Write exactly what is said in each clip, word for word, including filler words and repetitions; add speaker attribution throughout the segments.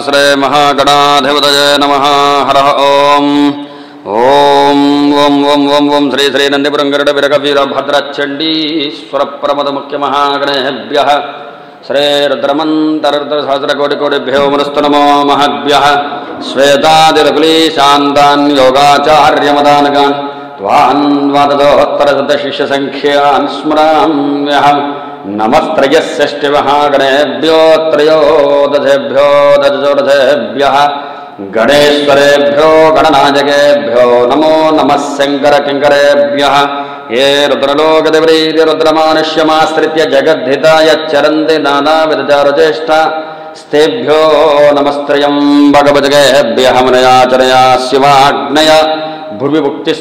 Speaker 1: श्री महागणाधिपतये नमः। हरः ओम् ओम ओम ओम ओम ओम श्री श्री नंदीपुरंगरुड वीरभद्रचंडीश्वर प्रमद मुख्य महागणेभ्यः श्री रुद्रमंतरुद्र सहस्रकोटिकोटिभ्यो नमस्तु नमो महद्भ्यः। श्वेतादिलकुलीशान्तान् योगाचार्यमदानगान् त्वान् द्वादशोत्तरशतशिष्यसङ्ख्यान् स्मराम्यहम्। नमस्त्रयस्यष्टिमहागणेभ्यो त्रयोदशेभ्यो दशजोदशेभ्यः गणेश्वरेभ्यो गणनायकेभ्यो नमो नमः शङ्करकिङ्करेभ्यः। ये रुद्रलोकदेवरीर्य रुद्रमानुष्यमाश्रित्य जगद्धिताय चरन्ति नानाविधचारुचेष्टा स्तेभ्यो नमस्त्रयं भगवद्गेभ्यः। मुनयाचरया शिवाग्नय भुवि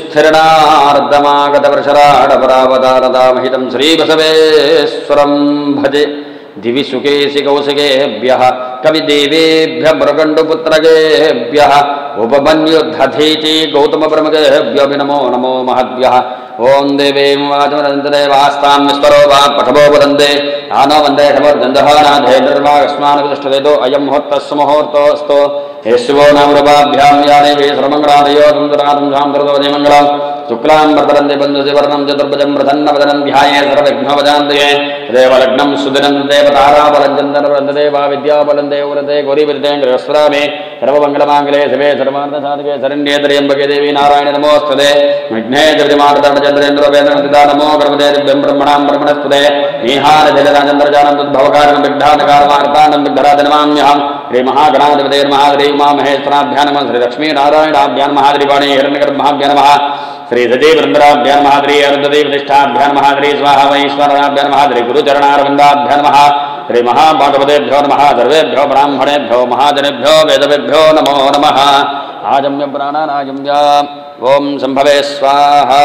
Speaker 1: मुक्तिस्थिरणार्धमागतवर्षराडपरावतारतामहितं श्रीबसवेश्वरं भजे। दिवि सुकेशि कौशिकेभ्यः कविदेवेभ्यः मृगण्डुपुत्रगेभ्यः उपमन्युद्धधीचि गौतमप्रमुखेभ्यो नमो नमो महद्भ्यः। ओं देवीं वाचमनन्ददेवास्तां विस्वरो वा पठवो वदन्ते आनो वन्दे शमोर्गन्धहानाधे निर्वागस्मानुष्टवेदो अयं मुहूर्तस्य मुहूर्तोऽस्तु। हे शिवो नाम रूपाभ्यां यानि वे सर्वमङ्गलादयो तुन्दरादं सान्द्रतो मङ्गलम् शुक्लां वरदरन्ते बन्धुशिवर्णं चतुर्भुजं प्रसन्नवदनं ध्याये सर्वविघ्नोपशान्तये। देवलग्नं सुदिनं देवताराबलं चन्दनवरन्ददेवा विद्याबलं देवव्रते गौरीविद्येन्द्रस्वरामे सर्वमङ्गलमाङ्गले शिवे सर्वार्थसाधके शरण्ये त्र्यम्बके देवी नारायणे नमोस्तुते। विघ्ने चन्द्रेन्द्रोपेन्द्रनन्दिता नमो गर्भदे दिव्यं ब्रह्मणां ब्रह्मणस्तुते। नीहारजलराजेन्द्रजानं तद्भवकारणं विघ्नानकारवार्तानं विघ्नराजनमाम्यहम्। श्रीमहागणाधिपते महादेवी उमामहेश्वराभ्यां नमः। श्रीलक्ष्मीनारायणाभ्यां महादेवाणी हिरण्यगर्भाभ्यां नमः। श्री सजी वृंदराभ्यां नमः। श्री अरुंधति प्रतिष्ठाभ्यां नमः। श्री स्वाहा वैश्वराभ्यां नमः। श्री गुरुचरणारविन्दाभ्यां नमः। श्री महाभागवतेभ्यो नमः। सर्वेभ्यो ब्राह्मणेभ्यो महाजनेभ्यो वेदवेभ्यो नमो नमः। आजम्य प्राणानाजम्य ओं संभवे स्वाहा।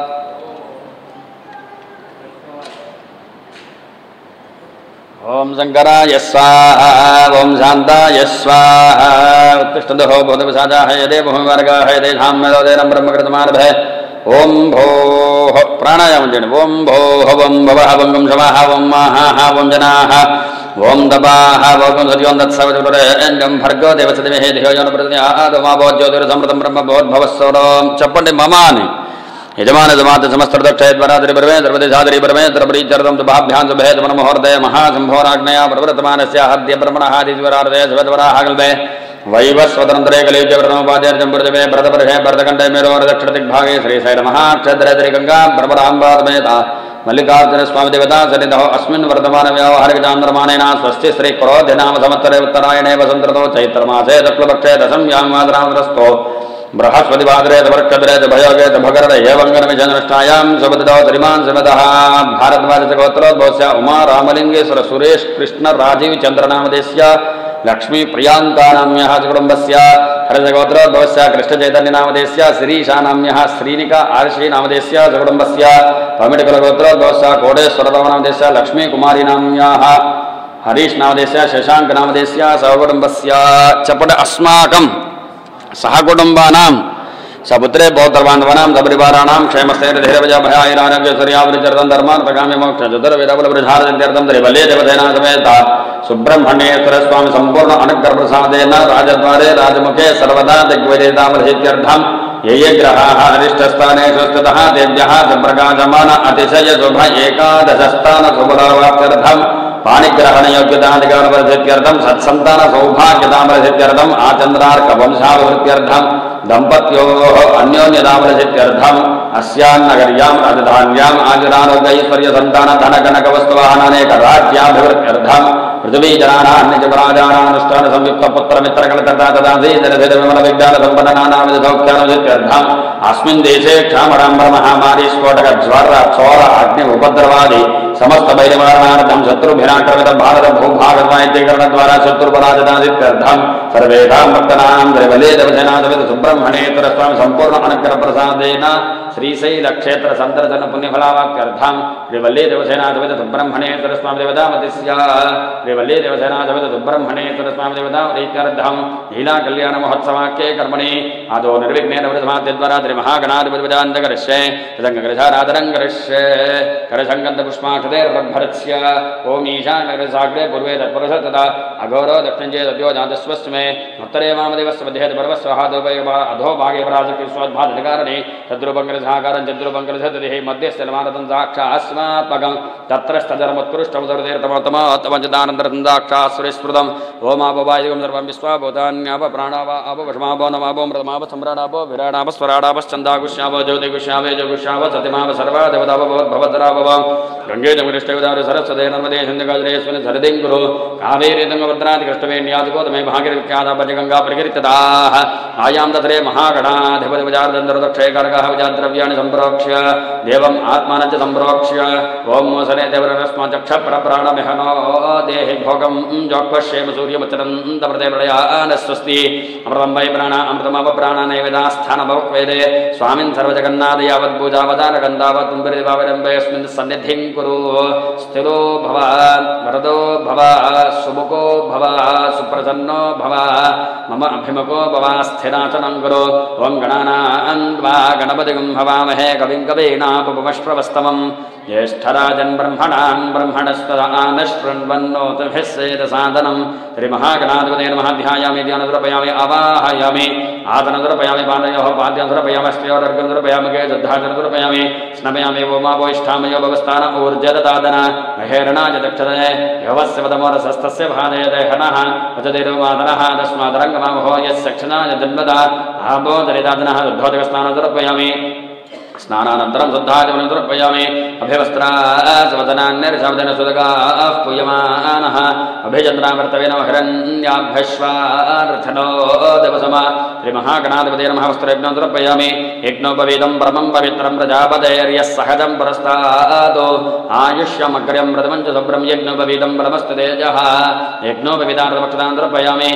Speaker 1: ओं शंकराय स्वाहा। ओं शांताय स्वाहा। उत्तिष्ठन्तु हो बोधवसाजाः यदे भूमिवर्गाः यदे धाम्यदोदेनं ब्रह्मकृतमारभे। ओं भोः प्राणायामं चेयंడి। ओं भोः वं भवः वं शमः वं महाः वं जनाः ओं दपाः वं सत्यों तत्सवितुरेण्यं भर्गो देवस्य धीमहि धियो यो न प्रचोदयात् मा भवज्योतिर्समृतं ब्रह्म भवद्भवस्सौरं చెప్పండి మమాని यजमान जमात समस्तक्षयद्वरादरि ब्रह्मे सर्वदेशादरि ब्रह्मे सर्वरीचरदं तुभाभ्यां शुभे तमनमहोर्दय महासंभोराग्नया प्रवृतमानस्य हद्य ब्रह्मणः आदिज्वरार्दय शिवद्वराहागल्भे वैवस्वतन्त्रे कलियुगव्रतमोपाद्यर्जम्बुर्जवे भरतपर्षे भरतकण्ठे मेरोरदक्षिणदिग्भागे श्रीशैलमहाक्षद्रजरि गङ्गा ब्रह्मराम्बादमेता मल्लिकार्जुन स्वामी देवता सन्निधौ अस्मिन् वर्तमान व्यावहारिकचान्द्रमानेन स्वस्ति श्री क्रोधनाम संवत्सरे उत्तरायणे वसन्तऋतौ चैत्रमासे शुक्लपक्षे दशम्यां वादरामरस्तो बृहस्पतिवादरे तवर्कद्रे भयोगे भगरद एवङ्गनमिषनष्टायां सुबदौ श्रीमान् श्रीमतः भारद्वाजस्य गोत्रोद्भवस्य उमा रामलिङ्गेश्वर सुरेश कृष्ण राजीव चन्द्रनामदेस्य लक्ष्मी प्रियांका नाम्यः कुटुम्बस्य हरजगोत्रोद्भवस्य कृष्णचैतन्यनामदेस्य श्रीशानाम्यः श्रीनिका आर्षी नामदेस्य कुटुम्बस्य पमिडिकुलगोत्रोद्भवस्य कोटेश्वररामनामदेस्य लक्ष्मी कुमारी नाम्याः हरीश नामदेस्य शशांक नामदेस्य सकुटुम्बस्य चपट अस्माकं सहकुटुम्बानां सपुत्रे पौत्रबान्धवानां सपरिवाराणां क्षेमस्थैर्यधैर्यभयायरारोग्यसूर्यावृचरदं धर्मार्थकाम्य मोक्ष चतुर्वेदबलवृद्धार्थं त्रिबले देवसेना समेत सुब्रह्मण्येश्वरस्वामी संपूर्ण अनुग्रहप्रसादेन राजद्वारे राजमुखे सर्वदा दिग्विजयतामर्हित्यर्थं ये ये ग्रहाः अरिष्टस्थानेषु स्थितः तेभ्यः सुप्रकाशमान अतिशय शुभ एकादशस्थान शुभलाभाप्त्यर्थं पाणिग्रहण योग्यताधिकारवर्धित्यर्थं सत्सन्तान सौभाग्यतामर्हित्यर्थं आचन्द्रार्क वंशाभिवृद्ध्यर्थं दम्पत्योः अन्योन्यतामर्हित्यर्थम् अस्यान्नगर्यां राजधान्याम् आयुरारोग्यैश्वर्य सन्तान धन कनक वस्तुवाहनानेक राज्याभिवृद्ध्यर्थं पृथ्वी जनानान्यजपराजानानुष्ठान संयुक्त पुत्र मित्र कलकत्ता तदासी जलधिर विमल विज्ञान संपन्न नानाविध सौख्यानुचित्यर्थम् अस्मिन् देशे क्षामराम्भ महामारी स्फोटक ज्वर चोर अग्नि उपद्रवादि समस्त भैरवाणार्थं शत्रुभिराक्रमित भारत भूभागवायित्यकरण द्वारा शत्रुपराजनादित्यर्थं सर्वेषां भक्तानां त्रैबले देवसेनासमेत सुब्रह्मण्येश्वर स्वामी संपूर्ण अनुग्रह प्रसादेन श्रीशैल क्षेत्र संदर्शन पुण्यफलावाक्यर्थं त्रिवल्ली देवसेनासमेत सुब्रह्मण्येश्वर स्वामी देवतामतिस्य त्रिवल्ली देवसेनासमेत सुब्रह्मण्येश्वर स्वामी देवतामतीत्यर्थं लीला कल्याण महोत्सवाख्ये कर्मणि आदौ निर्विघ्नेन वृद्धमाद्यद्वारा श्री महागणाधिपतिपदान्तकरिष्ये तदङ्गकरशाराधनं करिष्ये करशङ्कन्तपुष्पाक्ष श्रुतेर्भरस्य ओम ईशानग्रसाग्रे पूर्वे तत्पुरुष तथा अघोरो दक्षिणे सद्यो जातस्वस्मे उत्तरे वामदेवस्य मध्ये अधो भागे पराजकिस्वद्भातकारणे तद्रूपङ्करसाकारं चतुरूपङ्करसतिः मध्यस्य लमानतं साक्षास्मात्मकं तत्रस्तधर्मोत्कृष्टमधुरेतमोत्तमञ्चदानन्दरं साक्षास्वरिस्मृतं ओमापवायुगं सर्वं विश्वाभूतान्याप प्राणाव आपो वशमापो नमापो मृतमाप सम्राडापो विराडाप स्वराडापश्चन्दाकुष्याव ज्योतिकुष्यावे जोगुष्याव सतिमाव सर्वा देवताव भवद्राभव गंगे जमुनिष्ठयुदार सरस्वते नर्मदे सिन्धुकाजरेश्वनि सरदिं गुरु कावेरी तुङ्गभद्रादिकृष्टवेण्यादिकोतमे भागीरथ्यादा पञ्चगङ्गा परिकीर्तिताः आयां तत्रे महागणाधिपतिविजार्दन्दरदक्षयकारकः विजाद्रव्याणि सम्प्रोक्ष्य देवम् आत्मानं च सम्प्रोक्ष्य ॐ मोसने देवरस्माचक्षप्रप्राणमिहनो देहि भोगं जोक्ष्येम सूर्यमचरन्तप्रदे प्रलयान स्वस्ति अमृतं वै प्राण अमृतमव प्राणानैवेदास्थानभवक्वेदे स्वामिन् सर्वजगन्नाथ यावत्पूजावदानगन्धावत् तुम्बरिदेवावलम्बेऽस्मिन् सन्निधिं कुरु स्थिरो भव वरदो भव सुमुखो भव सुप्रसन्नो भव मम अभिमुखो भव स्थिराचनं कुरु ॐ गणानान्वा गणपतिं हवामहे कविं कवीनामुपमश्रवस्तमं ज्येष्ठराजन् ब्रह्मणान् ब्रह्मणस्पदानशृण्वन्नोतिभिः सेदसादनं श्रीमहागणाधिपते नमः ध्यायामि ध्यानदुरपयामि आवाहयामि आतनदुरपयामि पादयोः पाद्यंसुरपयामि स्त्रियोरर्गंसुरपयामि गेजुद्धाचनदुरपयामि स्नपयामि वोमावोष्ठामयो भवस्थान ऊर्जदतादन महेरणाय दक्षतये यवस्य वदमोरसस्तस्य भादयते हनः वचतिर्वादनः तस्मादरङ्गमामहो यस्य क्षणाय जन्मदा आबोधरितादनः शुद्धोदकस्नानदुरपयामि स्नानानन्तरं शुद्धाचमनदुरपयामि अभिवस्त्रासवदनान्यर्षवदन सुदगाः पूयमानः अभिचन्द्रावर्तवेन हिरण्याभ्यश्वार्थनो देवसमा श्रीमहागणाधिपते नमः वस्त्रयज्ञोदुरपयामि यज्ञोपवीतं परमं पवित्रं प्रजापतेर्यः सहजं पुरस्तादो आयुष्यमग्र्यं प्रथमं च शुभ्रं यज्ञोपवीतं परमस्तु तेजः यज्ञोपवीतान्तरपक्षतान्तरपयामि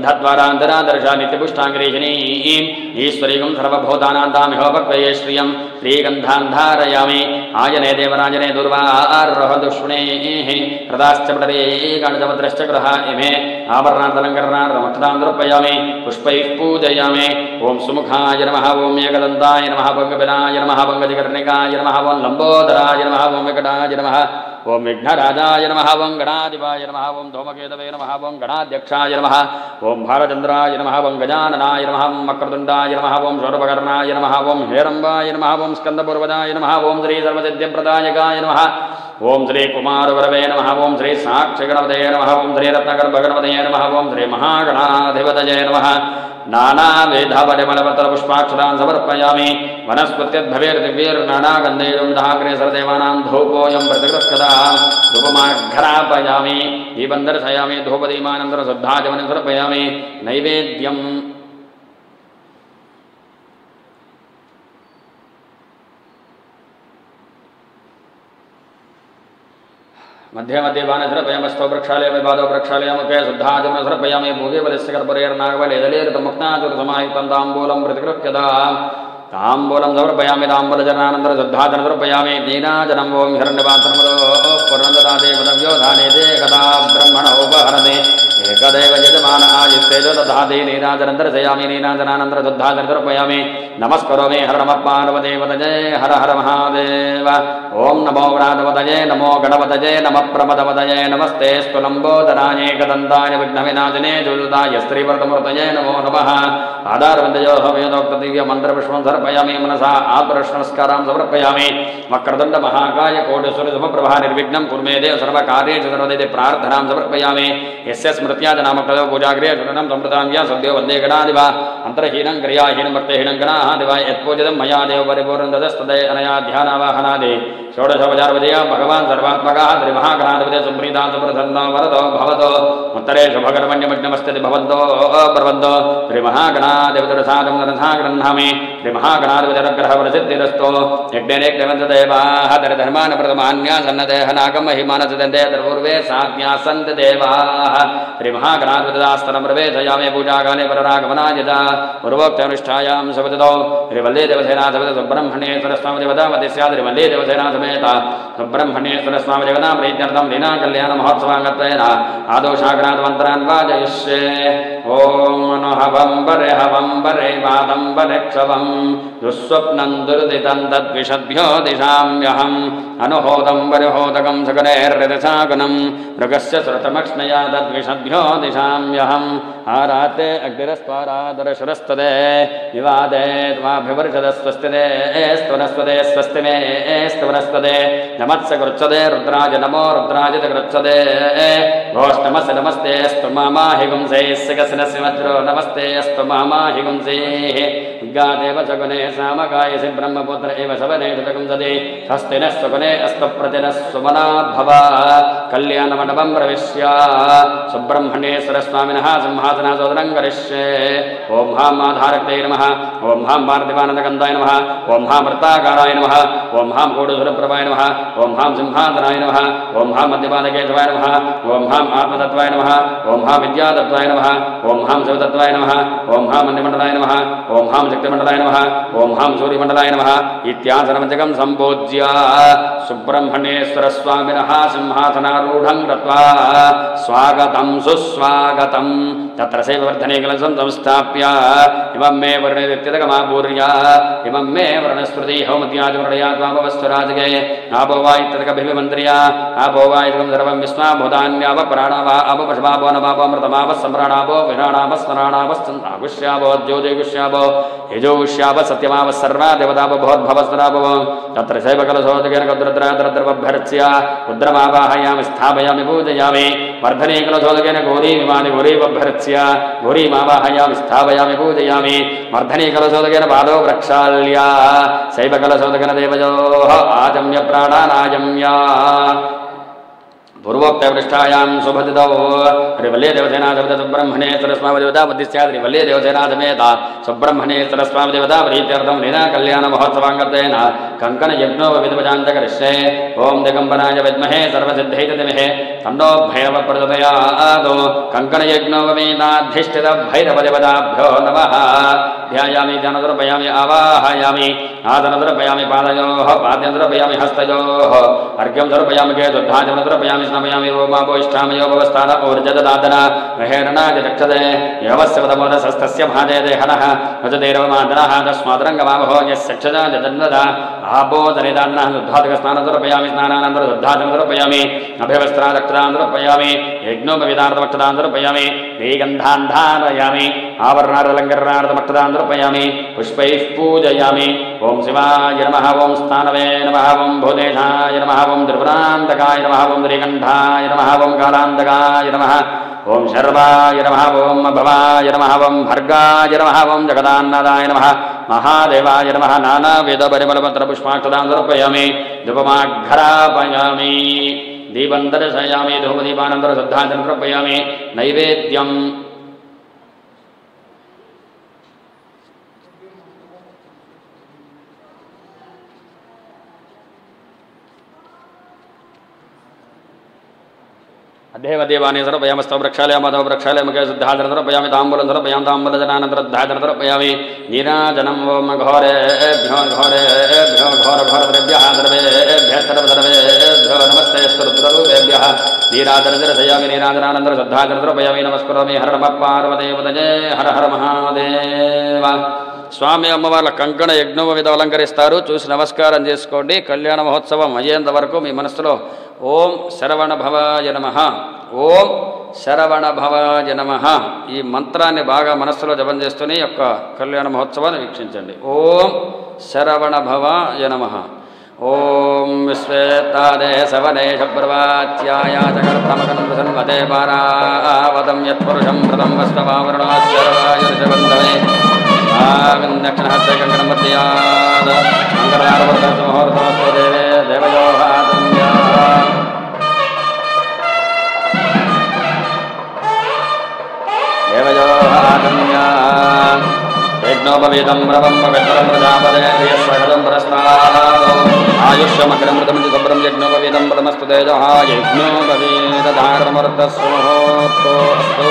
Speaker 1: गन्धद्वारान्तरादर्शानित्यपुष्टाङ्गिरीशिनीं ईश्वरीकं सर्वभूतानान्तामिहोपक्वये श्रियं श्रीगन्धान् धारयामि आयने देवराजने दुर्वारोहदुष्णेः हृदाश्च पटरे गणजमद्रश्च गृह इमे आभरणान्तरङ्करणार्थमक्षतान्तरपयामि पुष्पैः पूजयामि ॐ सुमुखाय नमः ॐ एकदन्ताय नमः भङ्गविनाय नमः भङ्गजकर्णिकाय नमः ॐ लम्बोदराय नमः ॐ विकटाय नमः ॐ विघ्नराजाय नमः ॐ गणाधिपाय नमः ॐ धूमकेतवे नमः ॐ गणाध्यक्षाय नमः ॐ भालचन्द्राय नमः ॐ गजाननाय नमः ॐ वक्रतुण्डाय नमः ॐ शूर्पकर्णाय नमः ॐ हेरम्बाय नमः ॐ स्कन्दपूर्वजाय नमः ॐ श्री सर्वसिद्धिप्रदायकाय नमः ॐ श्री कुमारगुरवे नमः ॐ श्री साक्षिगणपतये नमः ॐ श्री रत्नगर्भगणपतये नमः ॐ श्री महागणाधिपतये नमः नानाविधपरिमलपत्रपुष्पाक्षरान् समर्पयामि वनस्पत्यद्भवेर्दिव्यैर्नानागन्धैर्युं दहाग्रे सर्वदेवानां धूपोऽयं प्रतिगृह्यतां धूपमाघ्रापयामि दीपं दर्शयामि धूपदीपानन्तरं शुद्धाचमनं समर्पयामि नैवेद्यं मध्ये मध्ये बाणसर्पयामि स्तौ प्रक्षालयामि पादौ प्रक्षालयामि मुखे शुद्धाचमनं समर्पयामि भूगे बलिस्य कर्पूरेर्नागबलेदलेर्तमुक्ताचुरसमायुक्तं ताम्बूलं प्रतिगृह्यताम् ताम्बूलं समर्पयामि ताम्बूलजनानन्तरं शुद्धाचमनं समर्पयामि नीराजनं ॐ हिरण्यपात्रमदो पुरन्ददाते पदव्योधाने ते कदा ब्रह्मण उपहरते एकदेव यजमान आयुस्तेजो दधाति नीराजनं दर्शयामि नीराजनानन्तरं शुद्धाचमनं समर्पयामि नमस्करोमि हर नमः पार्वतीपतये हर हर महादेव ओं नमो गणाधिपतये नमो गणपतये नमः प्रमदपतये नमस्ते स्तुलम्बोदराय एकदन्ताय विघ्नविनाशिने जुलुदाय श्रीवरदमूर्तये नमो नमः आधारवन्दयोः वेदोक्तदिव्यमन्त्रपुष्पं समर्पयामि मनसा आत्मनमस्कारां समर्पयामि वक्रतुण्डमहाकाय कोटिसूर्यसमप्रभा निर्विघ्नं कुर्मे देव सर्वकार्येषु सर्वदा प्रार्थनां समर्पयामि यस्य स्मृत्या जनामकृतो पूजागृहे शरणं संप्रदां या सद्यो वन्दे गणाधिपा अन्तर्हीनं क्रियाहीनं भक्तिहीनं गणाः दिवाय यत्पूजितं मया देव परिपूर्णं तदस्तदे अनया ध्यानावाहनादि षोडशोपचारपदया भगवान् सर्वात्मकः श्रीमहागणाधिपते सुप्रीता सुप्रसन्नो वरदो भवतो उत्तरे शुभकर्मण्यमग्नमस्ति भवन्तो ब्रवन्तो श्रीमहागणाधिपतिरसादं नरसा गृह्णामि श्रीमहागणाधिपतिरग्रहप्रसिद्धिरस्तो यज्ञेनेक्यवन्तदेवाः दरिधर्मान् प्रथमान्यासन्नदेहनागमहिमानसदन्ते पूर्वे साज्ञासन्त देवाः श्रीमहागणाधिपतिदास्तनं प्रवेशयामि पूजाकाले पररागमनायजा पूर्वोक्तानुष्ठायां सपदतो श्रीवल्ली देवसेना सपद सुब्रह्मण्येश्वर स्वामी देवतामति स्यात् श्रीवल्ली देवसेना समेत सुब्रह्मण्येश्वर स्वामी देवता प्रीत्यर्थं लीना कल्याण महोत्सवाङ्गत्वेन आदौ शाकनाथमन्त्रान् वाजयिष्ये ಓಂ ಅನುಹವಂಬರೆ ಹವಂಬರೆ ವಾದಂಬರೆ ಕ್ಷವಂ ದುಸ್ವಪ್ನಂ ದುರ್ದಿತಂ ತದ್ವಿಷದ್ಭ್ಯೋ ದಿಶಾಮ್ಯಹಂ ಅನುಹೋದಂಬರೆ ಹೋದಕಂ ಸಕಲೇರ್ಯದಸಾಗುಣಂ ಮೃಗಸ್ಯ ಶ್ರುತಮಕ್ಷ್ಣಯ ತದ್ವಿಷದ್ಭ್ಯೋ ದಿಶಾಮ್ಯಹಂ ಆರಾತೆ ಅಗ್ನಿರಸ್ವಾರಾದರಶುರಸ್ತದೆ ವಿವಾದೇ ತ್ವಾಭಿವರ್ಷದ ಸ್ವಸ್ತಿದೆ ಸ್ತವನಸ್ವದೆ ಸ್ವಸ್ತಿ ಮೇ ಸ್ತವನಸ್ವದೆ ನಮತ್ಸ ಗೃಚ್ಛದೆ ರುದ್ರಾಜ ನಮೋ ರುದ್ರಾಜ ಗೃಚ್ಛದೆ ಘೋಷ್ಟಮಸ ನಮಸ್ತೆ ಅಸ್ತು ಮಾಮಾಹಿ ಗುಂಸೇ ಸಿಗಸನಸಿ ವಜ್ರೋ ನಮಸ್ತೆ ಅಸ್ತು ಮಾಮಾಹಿ ಗುಂಸೇ ಗಾದೇವ ಸಗುಣೇ ಸಾಮಗಾಯಸಿ ಬ್ರಹ್ಮಪುತ್ರ ಇವ ಸವನೇ ಗುಂಸದೆ ಹಸ್ತಿನ ಸ್ವಗುಣೇ ಅಸ್ತು ಪ್ರತಿನ ಸುಮನಾ ಭವ ಕಲ್ಯಾಣ ಮಂಡಪಂ ಪ್ರವಿಶ್ಯ ಸುಬ್ರಹ್ಮಣ್ಯೇಶ್ವರ ಸ್ವಾಮಿನಃ ಸಿಂಹಾಸನ ಸೋದರಂ ಕರಿಷ್ಯೆ ಓಂ ಹಾಂ ಆಧಾರಕ್ತೈ ನಮಃ ಓಂ ಹಾಂ ಪಾರ್ಥಿವಾನಂದಗಂಧಾಯ ನಮಃ ಓಂ ಹಾಂ ವೃತ್ತಾಕಾರಾಯ ನಮಃ ಓಂ ಹಾಂ ಕೋಡುಸುರಪ್ರಭಾಯ ನಮಃ ಓಂ ಹಾಂ ಸಿಂಹಾಸನಾಯ ನಮಃ ಓಂ ಹಾಂ ಮಧ್ಯಪಾದಕೇಶವಾಯ ನಮಃ ಓಂ ಹಾಂ ಆತ್ಮತತ್ವಾಯ ನಮಃ ಓಂ ಹಾಂ ವಿದ್ಯಾತತ್ವಾಯ ನಮಃ ಓಂ ಹಾಂ ಶಿವತತ್ವಾಯ ನಮಃ ಓಂ ಹಾಂ ಮನ್ಯಮಂಡಲಾಯ ನಮಃ ಓಂ ಹಾಂ ಶಕ್ತಿಮಂಡಲಾಯ ನಮಃ ಓಂ ಹಾಂ ಸೂರ್ಯಮಂಡಲಾಯ ನಮಃ ಇತ್ಯಾಸನಮಂಜಕಂ ಸಂಪೂಜ್ಯ ಸುಬ್ರಹ್ಮಣ್ಯೇಶ್ವರ ಸ್ವಾಮಿನಃ ಸಿಂಹಾಸನಾರೂಢಂ ಕೃತ್ವಾ ಸ್ವಾಗತಂ ಸುಸ್ವಾಗತಂ ತತ್ರ ಸೇವವರ್ಧನೆ ಕಲಸಂ ಸಂಸ್ಥಾಪ್ಯ ಇಮಂ ಮೇ ವರ್ಣೇತ್ಯತಕಮಾಪೂರ್ಯ ಇಮಂ ಮೇ ವರ್ಣಸ್ಮೃತಿ ಹೌಮತ್ಯಾಜಮೃಡಯಾ ತ್ವಾಮವಸ್ವರಾಜಗೆ ಆಭೋವಾ ಇತ್ಯತಕಭಿಮಂತ್ರ್ಯ ಆಭೋವಾ ಇತ್ಯಂ ಸರ್ವಂ ವಿಸ್ಮಾಭೂತಾನ್ಯಾವ ಪ್ರಾಣಾವಾ ಅಪಪಶವಾಭೋ ನವಾಭೋಮೃತಮಾವ ಸಂಭ್ರಾಣಾಭೋ ವಿರಾಣಾವ ಸ್ಮರಾಣಾವಶ್ಚಾಭೋ ಜ್ಯೋತಿಗುಷ್ಯಾಭೋ ಯಜೋಗುಷ್ಯಾಭ ಸತ್ಯಮಾವ ಸರ್ವಾ ದೇವತಾಭ ಭವದ್ಭವಸ್ವರಾಭವೋ ತತ್ರ ಶೈವಕಲಸೋದಗೇನ ಗದ್ರದ್ರಾದ್ರದ್ರವಭ್ಯರ್ಚ್ಯ ರುದ್ರಮಾವಾಹಯಾಮಿ ಸ್ಥಾಪಯಾಮಿ ಪೂಜಯಾಮಿ ವರ್ಧನೆ ಕಲಸೋದಗೇನ ಗೋರೀ ವಿಮಾನಿ ಗೋರೀವಭ್ಯರ್ಚ್ಯ ಗೋರೀಮಾವಾಹಯಾಮಿ ಸ್ಥಾಪಯಾಮಿ ಪೂಜಯಾಮಿ ವರ್ಧನೆ ಕಲಸೋದಗೇನ ಪಾದೋ ಪ್ರಕ್ಷಾಲ್ಯ ಶೈವಕಲಸೋದಗೇನ ದೇವಯೋಃ ಆಜಮ್ಯ ಪ್ರಾಣಾನಾಜಮ್ಯ पूर्वोक्त पृष्ठायां सुभदितौ हरिवल्ले देवसेनाधिपति सुब्रह्मण्येश्वर स्वामी देवता बुद्धिस्यात् हरिवल्ले देवसेनाधिमेता सुब्रह्मण्येश्वर स्वामी देवता प्रीत्यर्थं लीला कल्याण महोत्सवाङ्गतेन कंकण यज्ञो विधिवजान्तकरिष्ये ओं दिगम्बराय विद्महे सर्वसिद्धये धीमहि तन्नो भैरव प्रचोदयात् कंकण यज्ञो विनाधिष्ठित भैरव देवताभ्यो नमः ध्यायामि ध्यानद्रव्यामि आवाहयामि आदनद्रव्यामि पादयोः पाद्यद्रव्यामि हस्तयोः अर्घ्यं द्रव्यामि केतुद्धाजनद्रव्यामि स्नापयामि ओमापोष्ठामयो भवस्थान ऊर्जददादन महेरणाय रक्षते यवस्यवदमोदसस्तस्य भाजे देहनः नजदेरवमादनः तस्माद्रङ्गमावहो यस्य क्षजा जदन्नदा आपोदनिदान्नः दुद्धादिकस्नानद्रव्यामि स्नानानन्दर दुद्धाजनद्रव्यामि अभिवस्त्रादक्षदान्द्रव्यामि यज्ञोपविदार्थमक्षदान्द्रव्यामि श्रीगन्धान्धारयामि आवरणादलङ्करणार्थमक्षदान्द्रव्यामि पुष्पैः पूजयामि ओं शिवाय नमः ओं स्थानवे नमः ओं भूतेशाय नमः ओं त्रिपुरान्तकाय नमः ओं श्रीकण्ठाय नमः ओं कालान्तकाय नमः ओं शर्वाय नमः ओं भवाय नमः ओं भर्गाय नमः ओं जगदान्नदाय नमः महादेवाय नमः नानाविधपरिमलपत्रपुष्पाक्षदां समर्पयामि धूपमाघ्रापयामि दीपं दर्शयामि धूपदीपानन्तरं श्रद्धाञ्जलिं समर्पयामि नैवेद्यम् देवदेवानि सर्वपयामि स्तव प्रक्षालयामि तव प्रक्षालयामि शुद्धाचरण सर्वपयामि ताम्बूलं सर्वपयामि ताम्बूलजनानन्तरद्धाचरण सर्वपयामि नीराजनं ओं घोरेभ्यो घोरेभ्यो घोरघोरद्रव्यः सर्वेभ्यः सर्वसर्वेभ्यो नमस्ते रुद्ररूपेभ्यः नीराजनजलशयामि नीराजनानन्तरं शुद्धाचरण सर्वपयामि नमस्करोमि हर नमः पार्वतीपतये हर हर महादेव స్వామి అమ్మవార్ల కంకణ యజ్ఞోపవిధ అలంకరిస్తారు. చూసి నమస్కారం చేసుకోండి. కళ్యాణ మహోత్సవం అయ్యేంత వరకు మీ మనసులో ఓం శరవణ భవాయ నమః, ఓం శరవణ భవాయ నమః ఈ మంత్రాన్ని బాగా మనస్సులో జపం చేస్తూనే యొక్క కళ్యాణ మహోత్సవాన్ని వీక్షించండి. ఓం శరవణ భవాయ నమః. ఓం విశ్వేతాదే సవనే శబ్రవాచ్యాయ జగత్తమకన్వసన్వతే పారావతం యత్పురుషం ప్రథం వస్వవావరణాశ్చరవాయ ఋషవంధమే आविन्दक्षणहस्ते कङ्कणमध्याद मङ्गलारवर्धसमुहूर्तमस्तु देवे देवयोहातम्या देवयोहातम्या यज्ञोपवीतं प्रवं पवित्रं प्रजापदे प्रियस्वगतं प्रस्तादो आयुष्यमग्रमृतमिति शुभ्रं यज्ञोपवीतं प्रथमस्तु तेजः यज्ञोपवीतधारणमर्तस्वमुहूर्तो अस्तु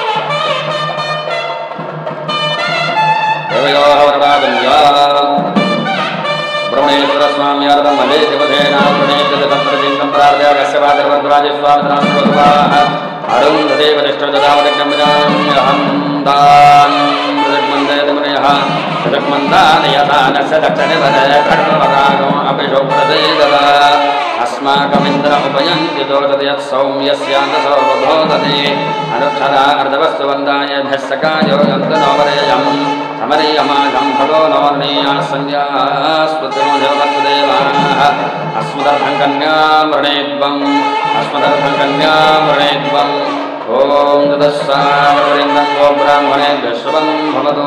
Speaker 1: ब्रह्मणेश्वर स्वाम्यार्थं वन्दे देवसेनां प्रणेत्य तत्रचिन्तं प्रार्थया कस्य वादर्वद्राजस्वामिनां अरुन्धते वरिष्ठदावदग्नमजाम्यहं दान् मृदग्मन्दयतमुनयः मृदग्मन्दानयदानस्य दक्षिणवदखड्गवरागो अपि शोभ्रदेददा अस्माकमिन्द्र उपयन्ति दोषति यत्सौम्यस्यान्तसौबोधते अनुक्षरा अर्धवस्तुवन्दाय भस्सकायो यन्तु नोवरेयं समरीयमाजं फलो नोर्णीया संज्ञास्पृतिनो जगवत्देवाः अस्मदर्थं कन्यां वृणेत्वम् अस्मदर्थं कन्यां वृणेत्वम् ओम तदस्सागरवरेन्द्रं गो ब्राह्मणेभ्यः शुभं भवतु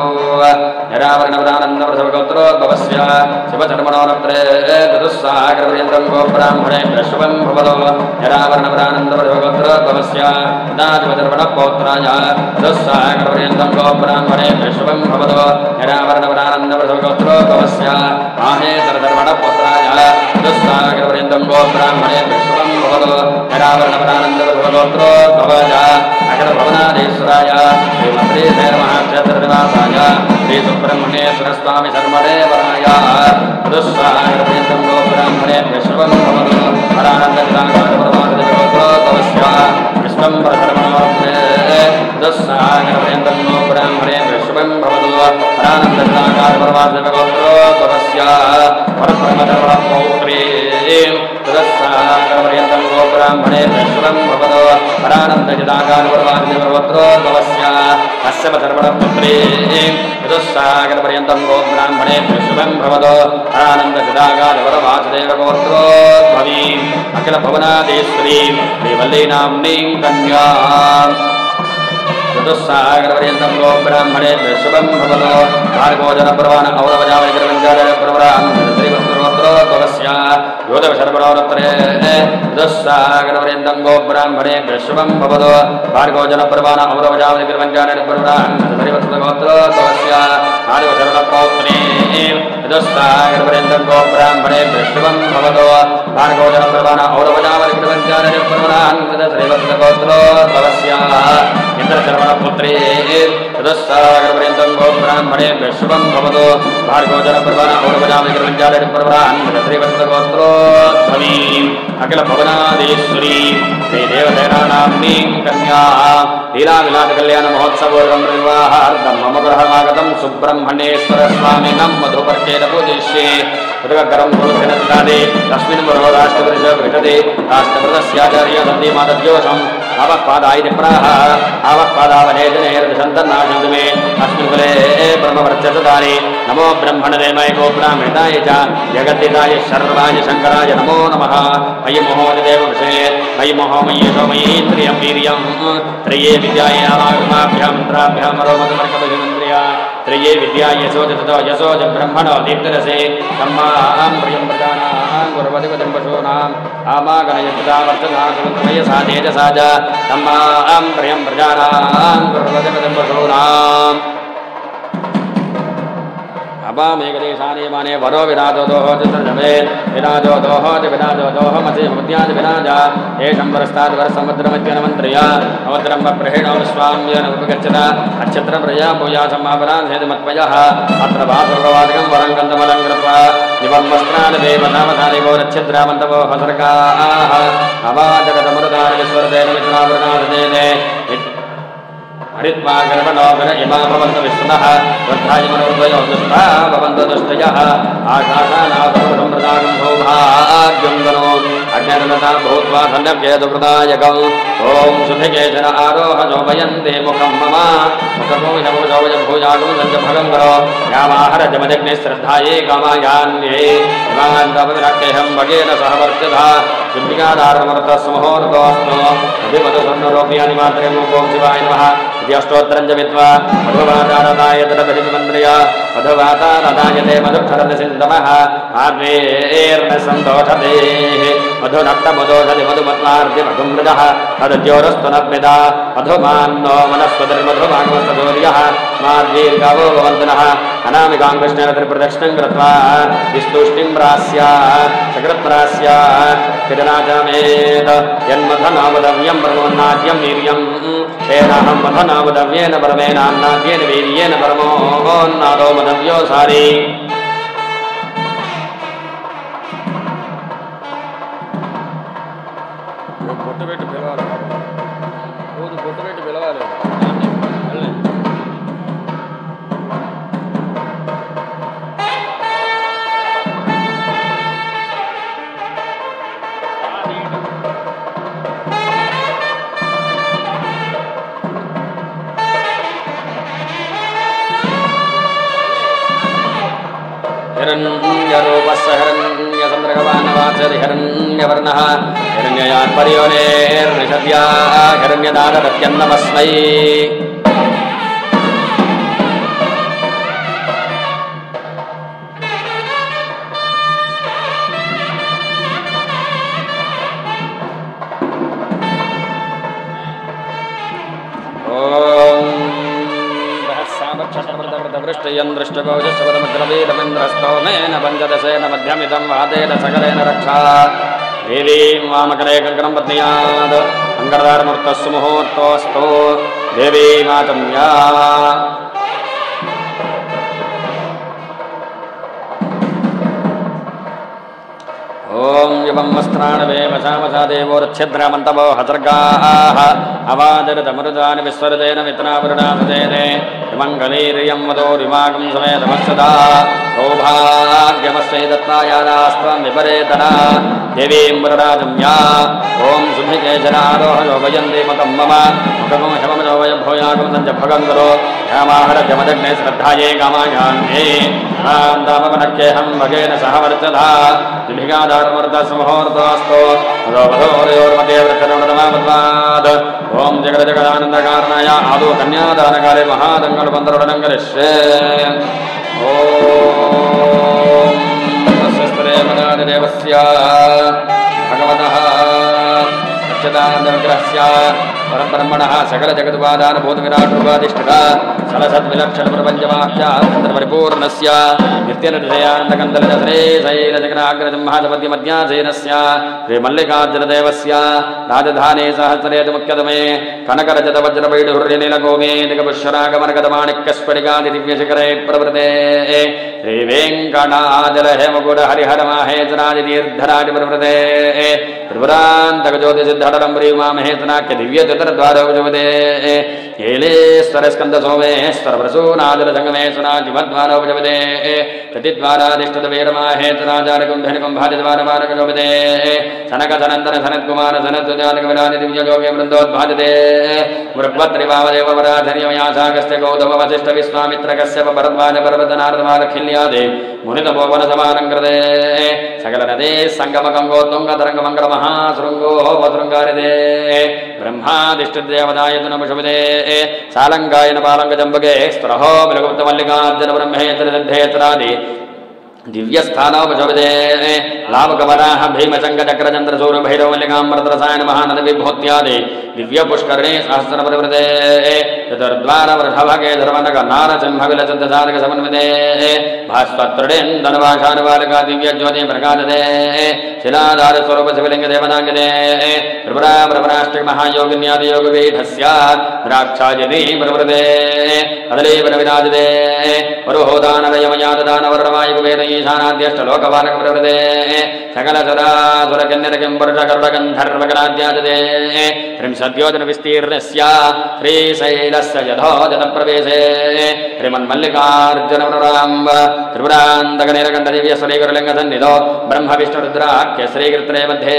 Speaker 1: निरावरणवरानन्दप्रसवगोत्रोद्भवस्य शिवचर्मणोरत्रे तदस्सागरवरेन्द्रं गो ब्राह्मणेभ्यः शुभं भवतु निरावरणवरानन्दप्रसवगोत्रोद्भवस्य पिताशिवचर्मणपौत्राय तदस्सागरवरेन्द्रं गो ब्राह्मणेभ्यः शुभं भवतु निरावरणवरानन्दप्रसवगोत्रोद्भवस्य माहेतरधर्मणपौत्राय तदस्सागरवरेन्द्रं गो ब्राह्मणेभ्यः शुभं भवतु निरावरणवरानन्दप्रसवगोत्रोद्भवस्य अखिल भवनाधीश्वराय श्रीमद्री महाक्षेत्रनिवासाय श्री सुब्रह्मण्येश्वर स्वामी शर्मदेवराय दुस्सागरपर्यन्तं गो ब्राह्मणेभ्यः शुभं भवतु परानन्दविदागोत्रोद्भवस्य विश्वम्भरधर्मणोत्रे दुस्सागरपर्यन्तं गो ब्राह्मणेभ्यः शुभं भवतु परानन्दविदागोत्रोद्भवस्य परब्रह्मधर्मपौत्रे तदस्सागरपर्यन्तं गो ब्राह्मणेभ्यः शुभं भवतु परानन्दविदागोत्रोद्भवस्य अस्य धर्मणपुत्रे तदस्सागरपर्यन्तं गो ब्राह्मणेभ्यः शुभं भवतु परानन्दविदागोत्रोद्भवी अखिल भुवनाधीश्वरी श्रीवल्लीनाम्नीं कन्यां चतुस्सागरपर्यन्तं गो ब्राह्मणेभ्यः शुभं भवतु भार्गवजनपर्वाण औरवजावैर्गरवञ्जालप्रवरान् श्रीवत्सरोत्रोद्भवस्य योधवशर्मणोरत्रे चतुस्सागरपर्यन्तं गो ब्राह्मणेभ्यः शुभं भवतु भार्गवजनपर्वाण औरवजावैर्गरवञ्जालप्रवरान् श्रीवत्सरोत्रोद्भवस्य भार्गवशरणपौत्रे चतुस्सागरपर्यन्तं गो ब्राह्मणेभ्यः शुभं भवतु भार्गवजनपर्वाण औरवजावैर्गरवञ्जालप्रवरान् श्रीवत्सरोत्रोद्भवस्य इंद्रशर्मणपुत्रे चतुस्सागरपर्यन्तं गो ब्राह्मणेभ्यः शुभं भवतु भार्गवजनपर्वाण औरवजावैर्गरवञ्जालप्रवरान् श्रीवत्सरोत्रोद्भवी अखिल भुवनाधीश्वरी श्रीदेवसेनानाम्नीं कन्याः लीलाविलासकल्याण महोत्सवोर्गं निर्वाहार्थं मम गृहमागतं सुब्रह्मण्येश्वर स्वामिनं मधुपर्केण पूजिष्ये उदककरं गुरुसिनन्दादे तस्मिन् पुरो राष्ट्रपुरुषो गृहते राष्ट्रप्रदस्याचार्य सन्ति मातद्योषम् आवःपादाय प्राह आवःपादावनेजनेर्दशन्तन्नाशन्तु मे अस्मिन् कुले ब्रह्मवर्चसदारे नमो ब्रह्मणे मयको ब्राह्मणाय च जगद्दिताय शर्वाय शङ्कराय नमो नमः मयि मोहो देववशे मयि मोहो मय्येषो मयीन्द्रियं वीर्यं त्रये विद्याय नामाभ्यां मन्त्राभ्यां मरोमतमर्कपतिमन्त्र्या त्रये विद्याय यशो ततो यशो च ब्रह्मणो दीप्तिरसे तम्मां प्रियं प्रजानां गुरुपतिपतिं पशूनाम् आमागणयतदा वर्तदा मयसा तेजसा च तम्मां प्रियं प्रजानां गुरुपतिपतिं पशूनाम् अपामेकदेशाने माने वरो विराजो दोहो चित्रजमे विराजो दोहो च विराजो दोहो मसे मुद्याज विराज एषं वरस्ताद् वरसमुद्रमध्यनमन्त्र्या अवद्रं प्रहेणो विश्वाम्यन उपगच्छत नक्षत्रं प्रजा भूयासमापराधेदमत्पयः अत्र वासुभवादिकं वरं गन्धमलं कृत्वा दिवं वस्त्रान् देवनामधारिवो नक्षत्रामन्तवो हसर्गाः अवाजगतमरुदान विश्वरदेन मित्रावृणाधदेने हरित्वा गर्भनोगन इमा भवन्तु विष्णुनः वृद्धाय मनोर्द्वयो दुष्टा भवन्तु दुष्टयः आकाशानादं प्रदानं भौभाग्यं गनो अज्ञानता भूत्वा धन्यभ्येदुप्रदायकम् ॐ सुधिकेशन आरोह शोभयन्ते मुखं मम मुखभूषभूषभूजागमसञ्जभगं करो यामाहरजमजग्ने श्रद्धाये कामायान्ये इमान्तविराक्यहं भगेन सह वर्त्यधा शुद्धिकादारमर्थस्मुहूर्तोऽस्तु अभिमधुसन्नरोप्यानि मात्रे ॐ शिवाय नमः अष्टोत्तरं जपित्वा मधुवातारदाय तदभिमन्त्र्या मधुवातारदायते मधुक्षरसिन्दमः आर्वेर्न सन्तोषते मधुनक्तमदोषति मधुमत्वार्धि मधुमृजः तद्योरस्तु नभ्यदा मधुमान्नो मनस्पतिर्मधुमागमस्तदूर्यः माद्वीर्गावो भवन्तु नः अनामिकां कृष्णेन त्रिप्रदक्षिणं कृत्वा विस्तुष्टिं प्रास्या सकृत्प्रास्या चिदनाचमेत यन्मथनावदव्यं परमोन्नाद्यं वीर्यं तेनाहं मथनावदव्येन परमेनान्नाद्येन वीर्येन परमोन्नादो मदव्यो सारी हिरण्यरूपस्य हिरण्यचन्द्रगवानवाचरि हिरण्यवर्णः हिरण्ययात्पर्योनेर्निषद्या हिरण्यदादत्यन्नमस्मै वृष्टयन्द्रष्टगौजशवदमग्रवीरमिन्द्रस्तोमेन पञ्चदशेन मध्यमिदं वादेन सकलेन रक्षा देवीं वामकरे कंकणं पत्न्यात् अङ्गरधारमूर्तस्सु मुहूर्तोऽस्तु देवी मातम्या ओम युवं वस्त्राणवे वशामसा देवोरच्छिद्रमन्तवो हसर्गाः अवादरतमरुदानि विस्वरतेन मित्रावरुणासतेने मङ्गलीर्यं वदोरिमागं समेतमत्सदा सौभाग्यमस्मै दत्तायादास्त्वं विपरेतना देवीं वरराजम्या ओं सुभिकेशनारोहयो वयन्ति मतं मम मुखगं शममनो वयभूयागं सञ्जभगं करो ह्यामाहरजमदग्ने श्रद्धायै कामायान्ये रां दामवनक्येऽहं भगेन सह वर्चधा दिभिगादारमर्दस्मुहूर्तोऽस्तु वधोवरयोर्मध्ये वृत्तरुणतमापद्वाद ओं जगदजगदानन्दकारणाय आदौ कन्यादानकाले महादङ्गलबन्धरुडनं करिष्ये ओं तस्यस्त्रे मदादिदेवस्य भगवतः सच्चिदानन्दविग्रहस्य परब्रह्मणः सकलजगदुपादानभूतविराटरूपाधिष्ठिता सरसद्विलक्षणप्रपञ्चवाक्यान्तरपरिपूर्णस्य नित्यनिर्जयानन्दकन्दलजश्री शैलजगनाग्रजम्हाजपद्यमध्यासेनस्य श्रीमल्लिकार्जुनदेवस्य राजधानी सहस्रेतु मुख्यतमे कनकरजतवज्रवैडुर्यनीलगोमेदिकपुष्यरागमरगतमाणिक्यस्फटिकादिदिव्यशिखरे प्रवृते श्रीवेङ्कटाचलहेमगुडहरिहरमाहेतरादितीर्थराजप्रवृते त्रिपुरान्तकज्योतिसिद्धरं प्रियमामहेतनाख्य दिव्यचतुर्द्वारोपजपदे येलेश्वर सोमेश्वर प्रसूनाजलसंगमेश्वराजिमद्वारोपजपदे प्रतिद्वाराधिष्ठितवीरमाहेतराचार्यकुम्भिनिकुम्भादिद्वारमानकजोपदे सनकसनन्दन सनत्कुमार सनत्सुजातकविराजि दिव्ययोगे वृन्दोद्भाजते मृग्वत्रिवामदेववराधर्यमयासागस्त्य गौतम वसिष्ठ विश्वामित्र कश्यप भरद्वाज पर्वतनारदमालखिल्यादे मुनितपोवनसमानङ्कृते सकलनदे सङ्गमगङ्गोत्तुङ्गतरङ्गमङ्गल महाशृङ्गो वसृङ्गारिदे ब्रह्मादिष्टदेवदाय नमशुभदे सालङ्गायन बालङ्गजम्बगे स्त्रहो बिलगुप्तमल्लिकार्जुन ब्रह्मेतर सिद्धेतरादि दिव्यस्थानोपशुभदे लाभकवराः भीमचङ्गचक्रचन्द्रसूर्यभैरवल्लिकाम्बरसायन महानदविभूत्यादि दिव्यपुष्करणे सहस्रपरिवृते चतुर्द्वारवर्षभगे धर्मनक नारसिंहविलसिद्धसाधक समन्विते भास्वत्रिडेन्दनभाषानुबालका दिव्यज्योति प्रकाशते शिलाधारस्वरूपशिवलिङ्गदेवनाङ्गते त्रिपुरा प्रपराष्टिक महायोगिन्यादियोगपीठस्य द्राक्षायनी प्रवृते कदलीवरविराजते वरुहोदानलयमयाददानवर्णमायुगवेद ईशानाद्यष्टलोकपालक प्रवृते सकलसुरासुरकिन्नरकिम्पुरुषकरुडगन्धर्वकराद्याजते त्रिंशद्योजनविस्तीर्णस्य श्रीशैलस्य यथोजतप्रवेशे श्रीमन्मल्लिकार्जुनवरराम्ब त्रिपुरान्तकनीलकण्ठदिव्यश्रीगुरुलिङ्गसन्निधौ ब्रह्मविष्णुरुद्राख्य श्रीकृत्रे मध्ये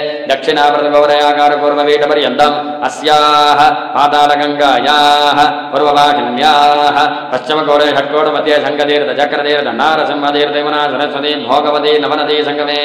Speaker 1: दक्षिणाप्रतिगौरयाकारपूर्ववीटपर्यन्तम् अस्याः पातालगङ्गायाः पूर्ववाहिन्याः पश्चिमकोणे षट्कोणमध्ये शङ्खतीर्थचक्रतीर्थ नारसिंहतीर्थयमुना सरस्वती भोगवती नवनदी सङ्गमे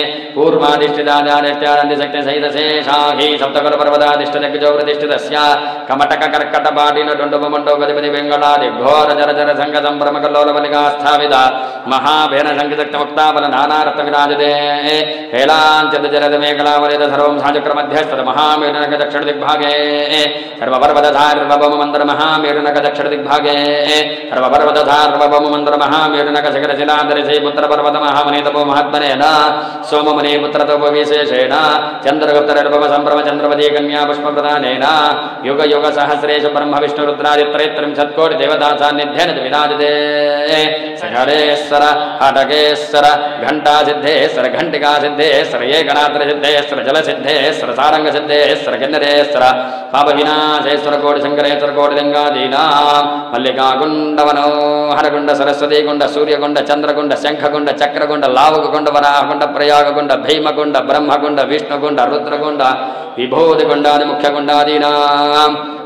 Speaker 1: पूर्वाधिष्ठितादिष्टानन्दिशक्तिसहितशेषाही सप्तकुलपर्वताधिष्ठितज्ञो प्रतिष्ठितस्य कमटककर्कटपाटिनडुण्डुपमण्डो गतिपति वेङ्गलादि घोर जर जर सङ्गसम्भ्रमकल्लोलमल्लिका स्थापिता महाभेन शङ्खितक्तमुक्ताबल नानारत्नविराजते हेलाञ्चलजलदमेकलावलित सर्वं साचक्रमध्यस्तद महामेरुनक दक्षिणदिग्भागे सर्वपर्वतधार्वभौममन्दर महामेरुनक दक्षिणदिग्भागे सर्वपर्वतधार्वभौममन्दर महामेरुनक शिखरशिलान्तरिषे पुत्रपर्वत महामनितपो महात्मनेन सोममुनि पुत्रतोपविशेषेण चन्द्रगुप्तनिर्भव सम्भ्रम चन्द्रवती कन्या पुष्पप्रदानेन युग युग सहस्रेषु ब्रह्म विष्णुरुद्रादित्रयत्रिंशत्कोटि देवता सान्निध्येन विराजते शिखरेश्वर हटकेश्वर घण्टासिद्धेश्वर घण्टिकासिद्धेश्वर एकनाथसिद्धेश्वर जलसिद्धेश्वर सारङ्गसिद्धेश्वर किन्नरेश्वर पापविनाशेश्वर कोटिशङ्करेश्वर कोटिलिङ्गादीनां मल्लिकाकुण्डवनोहरकुण्ड सरस्वतीकुण्ड सूर्यकुण्ड चन्द्रकुण्ड शङ्खकुण्ड चक्रकुण्ड लावकुण्ड वराहकुण्ड प्रयागकुण्ड भीमकुण्ड ब्रह्मकुण्ड विष्णुकुण्ड रुद्रकुण्ड विभूतिकुण्डादि मुख्यकुण्डादीनां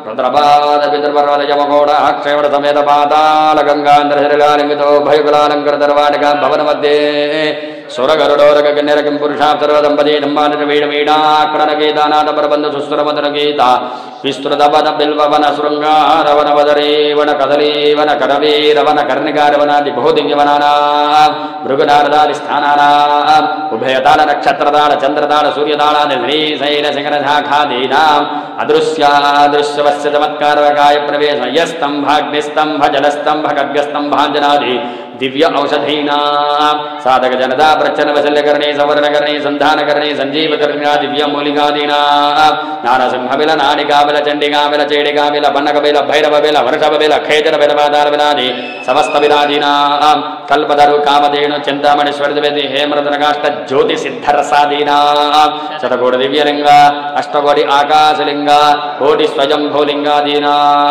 Speaker 1: ರುದ್ರಪಾದ ಪಿತೃಪರ್ವತ ಯಮಕೋಡ ಕ್ಷೇಮಣ ಸಮೇತ ಪಾತಾಳ ಗಂಗಾಂಧರ ಶರೀರಾಲಿಂಗಿತೋ ಭಯಕುಲಾಲಂಕೃತ ದರ್ವಾಣಿಕ ಭವನ ಮಧ್ಯೆ ಸುರಗರುಡೋರಗ ಗಣ್ಯರ ಕಿಂ ಪುರುಷಾ ಸರ್ವ ದಂಪತಿ ದಂಬಾನ ವೀಣ ವೀಣಾಕರಣ ಗೀತಾನಾಥ ಪರಬಂಧ ಸುಸ್ತುರ ಮಧುರ ಗೀತ ವಿಸ್ತೃತ ಪದ ಬಿಲ್ವವನ ಶೃಂಗಾರವನ ವದರೇವನ ಕದಲೀವನ ಕರವೀರವನ ಕರ್ಣಿಕಾರವನಾದಿ ಬಹುದಿವ್ಯವನಾನ ಮೃಗನಾರದಾದಿ ಸ್ಥಾನಾನ ಉಭಯತಾಳ ನಕ್ಷತ್ರತಾಳ ಚಂದ್ರತಾಳ ಸೂರ್ಯತಾಳಾದಿ ಶ್ರೀ ಶೈಲ ಶಿಖರ ಶಾಖಾದೀನಾಂ ಅದೃಶ್ಯಾದೃಶ್ಯವಸ್ಯ ಚಮತ್ಕಾರಕಾಯ ಪ್ರವೇಶ ಯಸ್ತಂಭಾಗ್ನಿಸ್ತಂಭ ಜಲಸ್ತಂಭ ಖಡ್ಗಸ್ತಂಭಾಂಜನಾದಿ ದಿವ್ಯ ಔಷಧೀನಾ ಸಾಧಕ ಜನತಾ ಪ್ರಚನ ವಶಲ್ಯಕರಣಿ ಸವರ್ಣಕರಣಿ ಸಂಧಾನಕರಣಿ ಸಂಜೀವಕರ್ಣಿನ ದಿವ್ಯ ಮೂಲಿಕಾದೀನಾ ನಾರಸಿಂಹಬಿಲ ನಾಡಿಕಾಬಿಲ ಚಂಡಿಕಾಬಿಲ ಚೇಡಿಕಾಬಿಲ ಬನ್ನಕಬಿಲ ಭೈರವಬಿಲ ವರ್ಷಭಬಿಲ ಖೇಜರ ಬಿಲ ಪಾದಾರ ಬಿಲಾದಿ ಸಮಸ್ತ ಬಿಲಾದೀನಾ ಕಲ್ಪದರು ಕಾಮಧೇನು ಚಿಂತಾಮಣಿ ಸ್ವರ್ಧವೇದಿ ಹೇಮರತನಕಾಷ್ಟ ಜ್ಯೋತಿ ಸಿದ್ಧರಸಾದೀನಾ ಶತಕೋಟಿ ದಿವ್ಯಲಿಂಗ ಅಷ್ಟಕೋಟಿ ಆಕಾಶಲಿಂಗ ಕೋಟಿ ಸ್ವಯಂಭೂಲಿಂಗಾದೀನಾ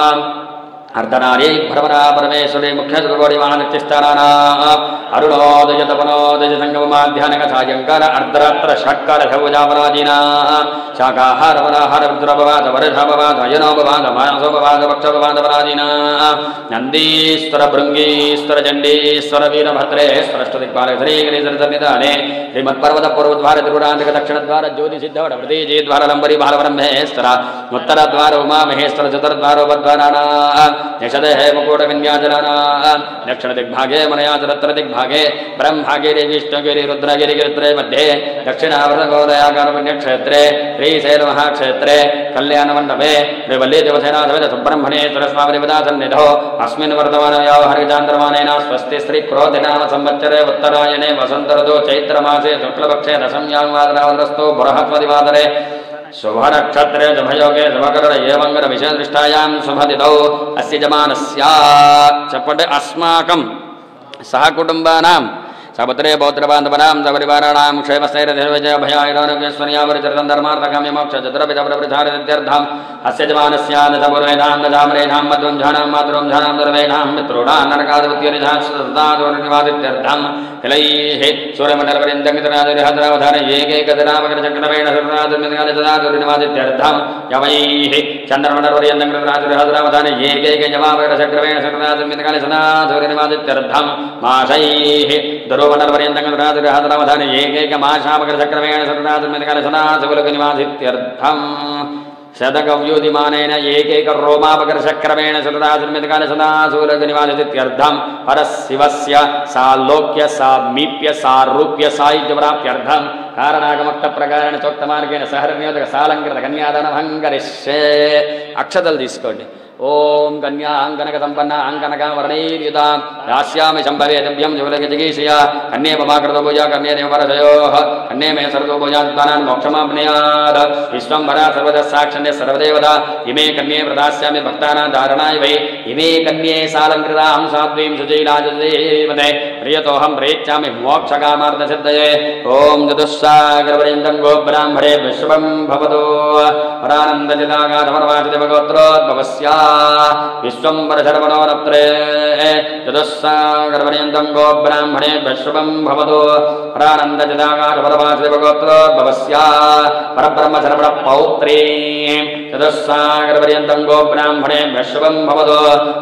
Speaker 1: अर्धनारी भ्रमरा परमेश्वरी मुख्य चतुर्कोटि महानक्षस्थानाना अरुणोदय तपनोदय संगममाध्यानक सायंकाल अर्धरात्र षट्काल शौजापरादीना शाकाहार वनाहार रुद्रपवाद वर्षापवाद अयनोपवाद मानसोपवाद पक्षोपवादपरादीना नंदीश्वर भृंगीश्वर चंडीश्वर वीरभद्रेश्वर अष्टदिक्पालक श्रीगिरिधरसन्निधाने श्रीमत्पर्वत पूर्वद्वार त्रिपुरांतक दक्षिणद्वार ज्योतिसिद्धवट प्रतीजीद्वार लंबरी बालब्रह्मेश्वर उत्तरद्वार उमामहेश्वर चतुर्द्वारोपद्वाराणा निषदे मुकुट विन्याचलाना दक्षिण दिग्भागे मनयाचरत्र दिग्भागे ब्रह्मभागे विष्णुगिरि रुद्रगिरि गिरित्रे मध्ये दक्षिणावर्तगोदयाकार पुण्यक्षेत्रे श्रीशैल महाक्षेत्रे कल्याण मंडपे श्रीवल्ली देवसेना समेत सुब्रह्मण्येश्वर स्वामी सन्निधौ अस्मिन् वर्तमानया हरिचान्द्रमानेन स्वस्ति श्री क्रोधिनाम संवत्सरे उत्तरायणे वसंत ऋतु चैत्रमासे शुक्लपक्षे दशम्यां वादनावस्तु बृहस्पतिवासरे शुभनक्षत्रे शुभयोगे शुभकरण एवंगर विषयदृष्टायां शुभतिथौ अस्य जमानस्य चपट अस्माकं सहकुटुम्बानां सपत्रे पौत्रबान्धवानां सपरिवाराणां क्षेमस्थैर्यभयारोग्यस्वर्यावरिचरितं धर्मार्थकाम्य मोक्षचतुरपितप्रप्रचारसिद्ध्यर्थम् अस्य जमानस्य दशपूर्वेधां दशामरेधां मध्वंझानां मातृवंझानां सर्वेणां मित्रोणां नरकादिवत्यनिधास्तादोर्निवादित्यर्थं किलैः सूर्यमण्डलपर्यन्तङ्गितराजहद्रावधान एकैकदिनामकरचक्रमेण सर्वराजन्मितकालितदादोर्निवादित्यर्थं यवैः चन्द्रमण्डलपर्यन्तङ्गितराजहद्रावधान एकैकजमामकरचक्रमेण सर्वराजन्मितकालितदादोर्निवादित्यर्थं मासैः मंडलपर्यन्तराजराधरावधान एकैकमाशामकरचक्रमेण सर्वराजन्मितकालसनासुकुलनिवासित्यर्थम् शतकव्यूदिमानेन एकैक रोमापकरचक्रमेण सर्वराजन्मितकालसनासुकुलनिवासित्यर्थम् परशिवस्य सालोक्य सामीप्य सारूप्य सायुज्यप्राप्त्यर्थम् कारणागमक्तप्रकारेण चोक्तमार्गेण सहरनियोजक सालंकृत कन्यादानभङ्गरिष्ये अक्षतल तीసుకోండి ओम कन्या अंकनक संपन्न अंकनक वर्णैर्युता यास्यामि संभवे दिव्यं जुवलक जिगीषया कन्ये ममाकृतो पूजा कन्ये देववरसयोः कन्ये मे सर्वतो पूजात्मानां मोक्षमाप्नुयात् विश्वम्भरा सर्वतः साक्षण्य सर्वदेवता इमे कन्ये प्रदास्यामि भक्तानां धारणाय वै इमे कन्ये सालंकृतां साध्वीं सुजैलाजदेवते प्रियतोऽहं प्रेच्छामि मोक्षकामार्थसिद्धये ओम चतुस्सागरपर्यन्तं गोब्राह्मणे विश्वं भवतु परानन्दचिदागाधमनवासिदेवगोत्रोद्भवस्य विश्वम्भर शर्वणोरत्रे चतुस्सागरपर्यन्तं गोब्राह्मणे विश्वं भवतु परानन्दचिदागाधमनवासिदेवगोत्रोद्भवस्य परब्रह्म शर्वणपौत्रे चतुस्सागरपर्यन्तं गोब्राह्मणे विश्वं भवतु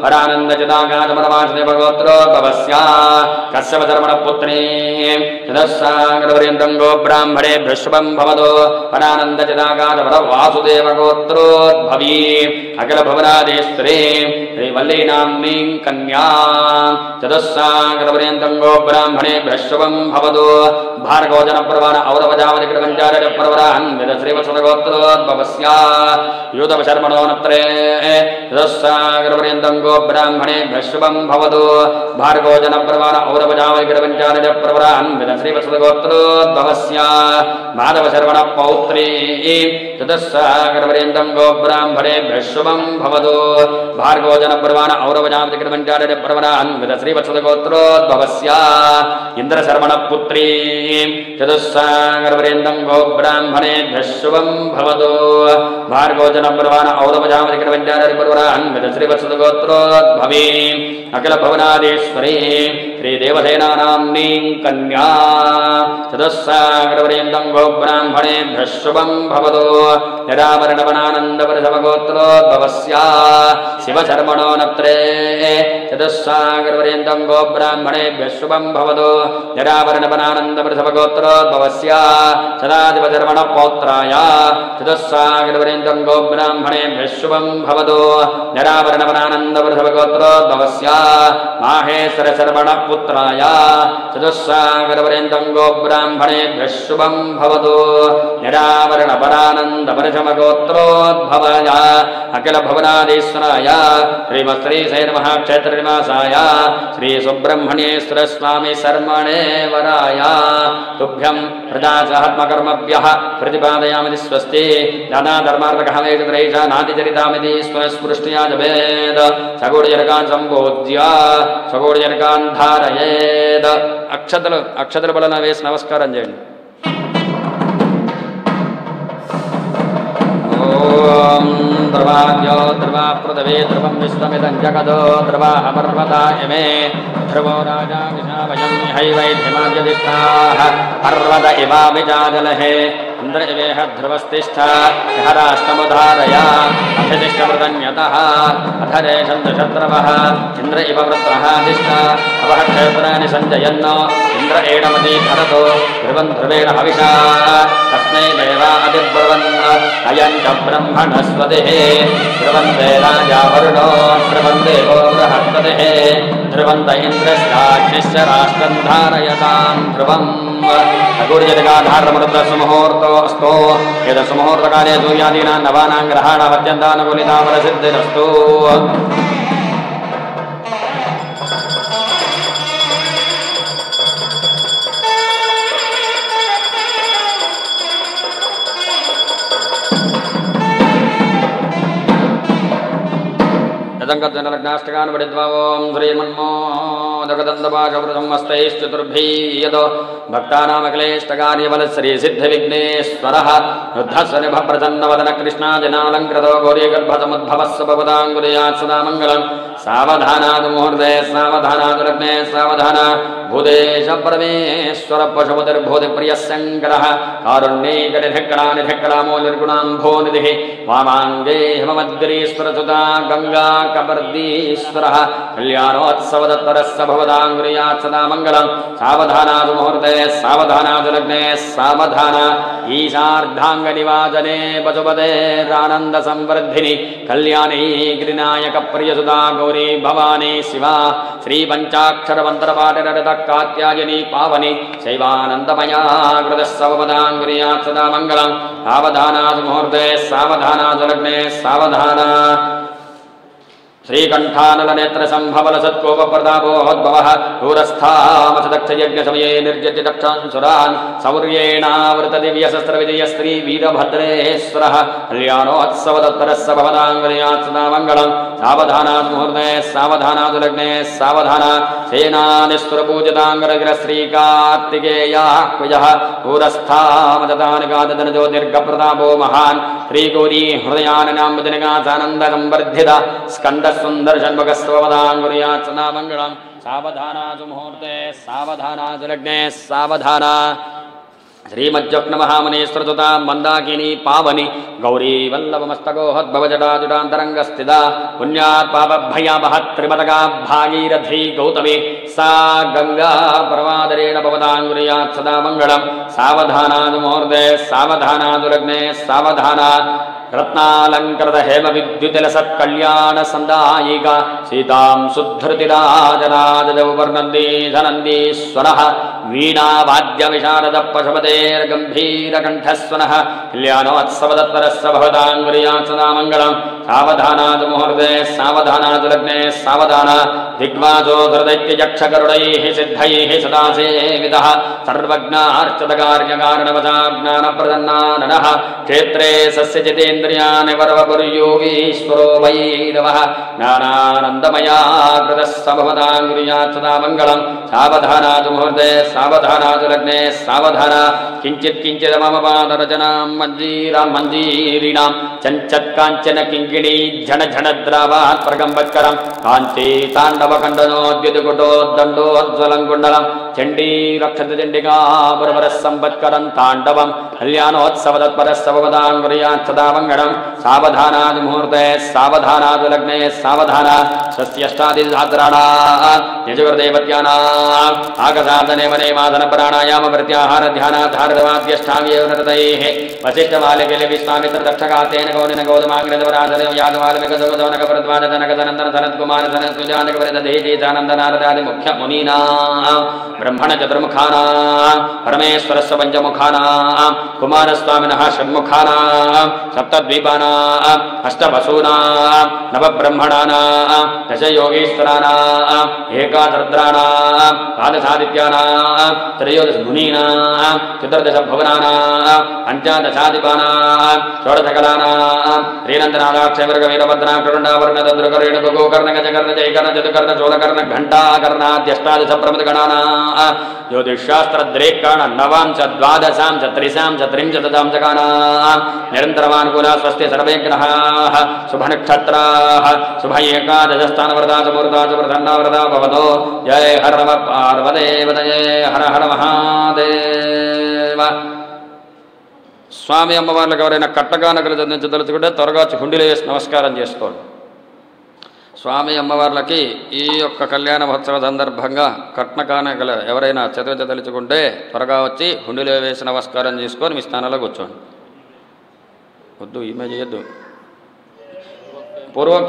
Speaker 1: परानन्दचिदागाधमनवासिदेवगोत्रोद्भवस्य कश्यप शर्वणपुत्रे चतुस्सागरपर्यन्तं गोब्राह्मणे विश्वं भवतु परानन्दचिदागाधमनवासुदेवगोत्रोद्भवी अखिल भुवनाधीश्वरे श्रीवल्लीनाम्नीं कन्या चतुस्सागरपर्यन्तं गोब्राह्मणे विश्वं भवतु भार्गवजनप्रवाण औरवजावतिकृतपञ्चारप्रवरान् वेदश्रीवत्सगोत्रोद्भवस्य यूतपशर्मणोनत्रे चतुस्सागरपर्यन्तं गोब्राह्मणे विश्वं भवतु भार्गवजनप्रवाण औरवजावतिकृतपञ्चारप्रवरान् वेदश्रीवत्सगोत्रोद्भवस्य माधवशर्मणपौत्रे चतुस्सागरपर्यन्तं गोब्राह्मणे विश्वं भवतु भार्गवजनप्रवाण औरवजावतिकृतपञ्चारप्रवरान् वेदश्रीवत्सगोत्रोद्भवस्य इन्द्रशर्मणपुत्री चतुस्सागरपर्यन्तं गोब्राह्मणे विश्वं भवतु भार्गवजनप्रवाण औरवजावतिकृतपञ्चारप्रवरान् वेदश्रीवत्सगोत्रोद्भवी अखिल भुवनाधीश्वरी श्रीदेवसेनानाम्नीं कन्या चतुस्सागरपर्यन्तं गोब्राह्मणेभ्यः शुभं भवतु निरावरणवनानन्दपरसमगोत्रोद्भवस्या शिवशर्मणो नत्रे चतुस्सागरपर्यन्तं गोब्राह्मणेभ्यः शुभं भवतु निरावरणवनानन्दपरसमगोत्रोद्भवस्य सदाशिवशर्मणपौत्राय चतुस्सागरपर्यन्तं गोब्राह्मणेभ्यः शुभं भवतु निरावरणवनानन्दपरसमगोत्रोद्भवस्य माहेश्वरशर्मणपुत्राय चतुस्सागरपर्यन्तं गोब्राह्मणेभ्यः शुभं भवतु निरावरणपरानन्दपरसमगोत्रोद्भवाय अखिलभुवनाधीश्वराय श्रीमत्श्रीशैलमहाक्षेत्रनिवासाय श्रीसुब्रह्मण्येश्वर स्वामी शर्मणे वराय तुभ्यं प्रजासहत्मकर्मभ्यः प्रतिपादयामि स्वस्ति दानाधर्मार्थकहमेकत्रैषा नातिचरितामिति स्वस्पृष्ट्या जपेद सगोडजनकान् सम्बोध्य सगोडजनकान् धारयेद अक्षतలు అక్షతల బలన వేసి నమస్కారం చేయండి. ఓం ద్రవాద్యో ద్రవా పృథివీ ధ్రువం విశ్వమిదం జగదో ద్రవా అపర్వతాయమే ధ్రువో రాజా విశావయం హైవైధ్యమాద్యదిష్టాః పర్వత ఇవావిజాజలహే ఇంద్ర ఇవేహ ధ్రువస్తిష్ఠ యః రాష్ట్రముధారయ అభితిష్ఠమృతన్యతః అథరేషం శత్రవః ఇంద్ర ఇవ వృత్రః దిష్ట అవః క్షేత్రాన్ని సంజయన్నో ఇంద్ర ఏడమతి భరతో ధ్రువం ధ్రువేణ హవిషా తస్మై దేవా అతిబ్రువన్ అయం చ బ్రహ్మణస్పతిః ధ్రువంతే రాజా వరుణో ధ్రువం దేవో బృహస్పతిః ధ్రువంత ఇంద్రశ్చాగ్నిశ్చ రాష్ట్రం ధారయతాం ధ్రువం अगुर्जगाधारमरुद्रसुमुहूर्तो अस्तो यदसुमुहूर्तकाले सूर्यादीनां नवानां ग्रहाणाम् अत्यन्तानुकूलिताफलसिद्धिरस्तु. जनलग्नाष्टकान् पठित्वा ओं श्रीमन्मोदकदन्तपाशवृतमस्तैश्चतुर्भिः भक्तानामखिलेष्टकार्यबलश्रीसिद्धिविघ्नेश्वरः रुद्धस्वनिभप्रसन्नवदनकृष्णाजनालङ्कृतो गौरीगर्भसमुद्भवः स्वभवदाङ्गुर्यात् सदा मङ्गलम्. सावधानादु मुहूर्ते सावधानादु लग्ने सावधान भूदेश परमेश्वर पशुपतिर्भूतिप्रियः शङ्करः कारुण्यैकनिधिक्कणानिधिक्कणामो निर्गुणाम्भो निधिः वामाङ्गे हिममद्गिरीश्वरसुता गङ्गा कपर्दीश्वरः कल्याणोत्सवदत्तरस्य भवदाङ्गुर्यात् सदा मङ्गलम्. सावधानादु मुहूर्ते सावधानादु लग्ने सावधान ईशार्धाङ्गनिवाजने पशुपतेरानन्दसंवर्धिनि कल्याणी गिरिनायकप्रियसुता गौरी भवानी शिवा श्रीपञ्चाक्षरमन्त्रपाठिररतः कात्यायनी पावनी शैवानन्दमया कृतः सवपदाङ्गुर्यात् सदा मङ्गलम्. सावधानादु मुहूर्ते सावधानादु लग्ने सावधान श्रीकण्ठानलनेत्रसम्भवलसत्कोपप्रतापोद्भवः दूरस्थामसदक्षयज्ञसमये निर्जति दक्षांसुरान् सौर्येणावृतदिव्यशस्त्रविजयस्त्रीवीरभद्रेश्वरः कल्याणोत्सवदत्तरस्य भवदाङ्गुर्यात् सदा मङ्गलम्. सावधानादु मुहूर्ते सावधानादु लग्ने सावधान सेनानिस्तुरपूजिताङ्गरगिरश्रीकार्तिकेयः कुजः दूरस्थामदतानिकादनजो दीर्घप्रतापो महान् श्रीगौरी हृदयाननाम्बुजनिकासानन्दसंवर्धित स्कन्द सुंदर षण्मुखस्वपदाङ्गुर्यात् सदा मङ्गलम्. सावधानादु मुहूर्ते सावधानादु लग्ने सावधान श्रीमज्जग्नमहामुनीश्वरसुता मन्दाकिनी पावनी गौरी वल्लभमस्तकोहद्भवजटाजुटान्तरङ्गस्थिता पुण्यात् पापभयापहत्त्रिपदका भागीरथी गौतमी सा गंगा परमादरेण भवदाङ्गुर्यात् सदा मङ्गलम्. सावधानादु मुहूर्ते सावधानादु लग्ने सावधान रत्नालंकृत हेम विद्युतिलसत् कल्याण संदायिका सीतां सुधृतिराजराजौ वर्णन्दी धनन्दीश्वरः वीणा वाद्य विशारद पशुपतेर्गम्भीर कंठस्वनः कल्याणोत्सवदत्तरस्य भवदाङ्गुर्यात् सदा मङ्गलम्. सावधानादु मुहूर्ते सावधानादु लग्ने सावधान दिग्वाजो धृदैत्ययक्षगरुडैः सिद्धैः सदा सेवितः सर्वज्ञार्चितकार्यकारणवशा ज्ञानप्रसन्नाननः क्षेत्रे सस्यजितेन्द्रियाणि वरवपुर्योगीश्वरो वैरवः ज्ञानानन्दमया कृतः स भवदाङ्गुर्यात् सदा मङ्गलम्. सावधानादु मुहूर्ते सावधानादु लग्ने सावधान किंचित किंचित मम पादरचनां मंजीरां मंजीरिणां चंचत् कांचन किंकिणी झण झण द्रावात् प्रगंबत्करं कांची तांडव खंडनोद्युतकुटो दंडोज्ज्वलं कुंडलं चंडी रक्षत चंडिका बरबर संपत्करं तांडवं कल्याणोत्सव तत्परस्तवदां कुर्यात् सदा मंगलं सावधानादु मुहूर्ते सावधानादु लग्ने सावधान षष्ट्यष्टादिधात्राणा यजुर्देवत्यानाम् आगसाधने मने माधन प्राणायाम प्रत्याहार ध्यानाधारवाद्यष्टाङ्गेव नरतैः वसिष्ठमालिकेले विश्वामित्र दक्षकातेन गौनिन गौतमाग्रदवराधने यादवालमिकदोदनकवरद्वादनकदनन्दन सनत्कुमार सनत्सुजानकवरदधेजीतानन्दनारदादि मुख्यमुनीनां ब्रह्मण चतुर्मुखानां परमेश्वरस्य पञ्चमुखानां कुमारस्वामिनः षण्मुखानां सप्तद्वीपानां अष्टवसूनां नवब्रह्मणानां दशयोगीश्वराणां एकादरुद्राणां द्वादशादित्यानां त्रयोदशमुनीनां चतुर्दश भुवनानां पञ्चदशाधिपानां षोडशकलानां श्रीनन्दनादाक्षवर्गवीरभद्रा करुणावर्णदद्रुकरेण गोकर्णगजकर्ण जयकर्ण जतुकर्ण चोलकर्ण घण्टाकर्णाद्यष्टादश प्रमदगणानां ज्योतिषशास्त्रद्रेकर्ण नवांश द्वादशांश त्रिशांश त्रिंशदशांशकानां निरन्तरमानुकूला स्वस्ति सर्वे ग्रहाः शुभनक्षत्राः शुभ एकादशस्थानव्रता चमूर्ता च प्रचण्डाव्रता भवतो जय हर नमः पार्वतीपतये हर हर महादेव స్వామి అమ్మవార్లకు ఎవరైనా కట్టగా నగలు అందించదలుచుకుంటే త్వరగా వచ్చి హుండీలో వేసి నమస్కారం చేసుకోండి. స్వామి అమ్మవార్లకి ఈ యొక్క కళ్యాణ మహోత్సవ సందర్భంగా కట్న కానుకలు ఎవరైనా చదివించదలుచుకుంటే త్వరగా వచ్చి హుండీలో వేసి నమస్కారం చేసుకొని మీ స్థానంలో కూర్చోండి. వద్దు ఈమె చేయొద్దు. పూర్వోక్త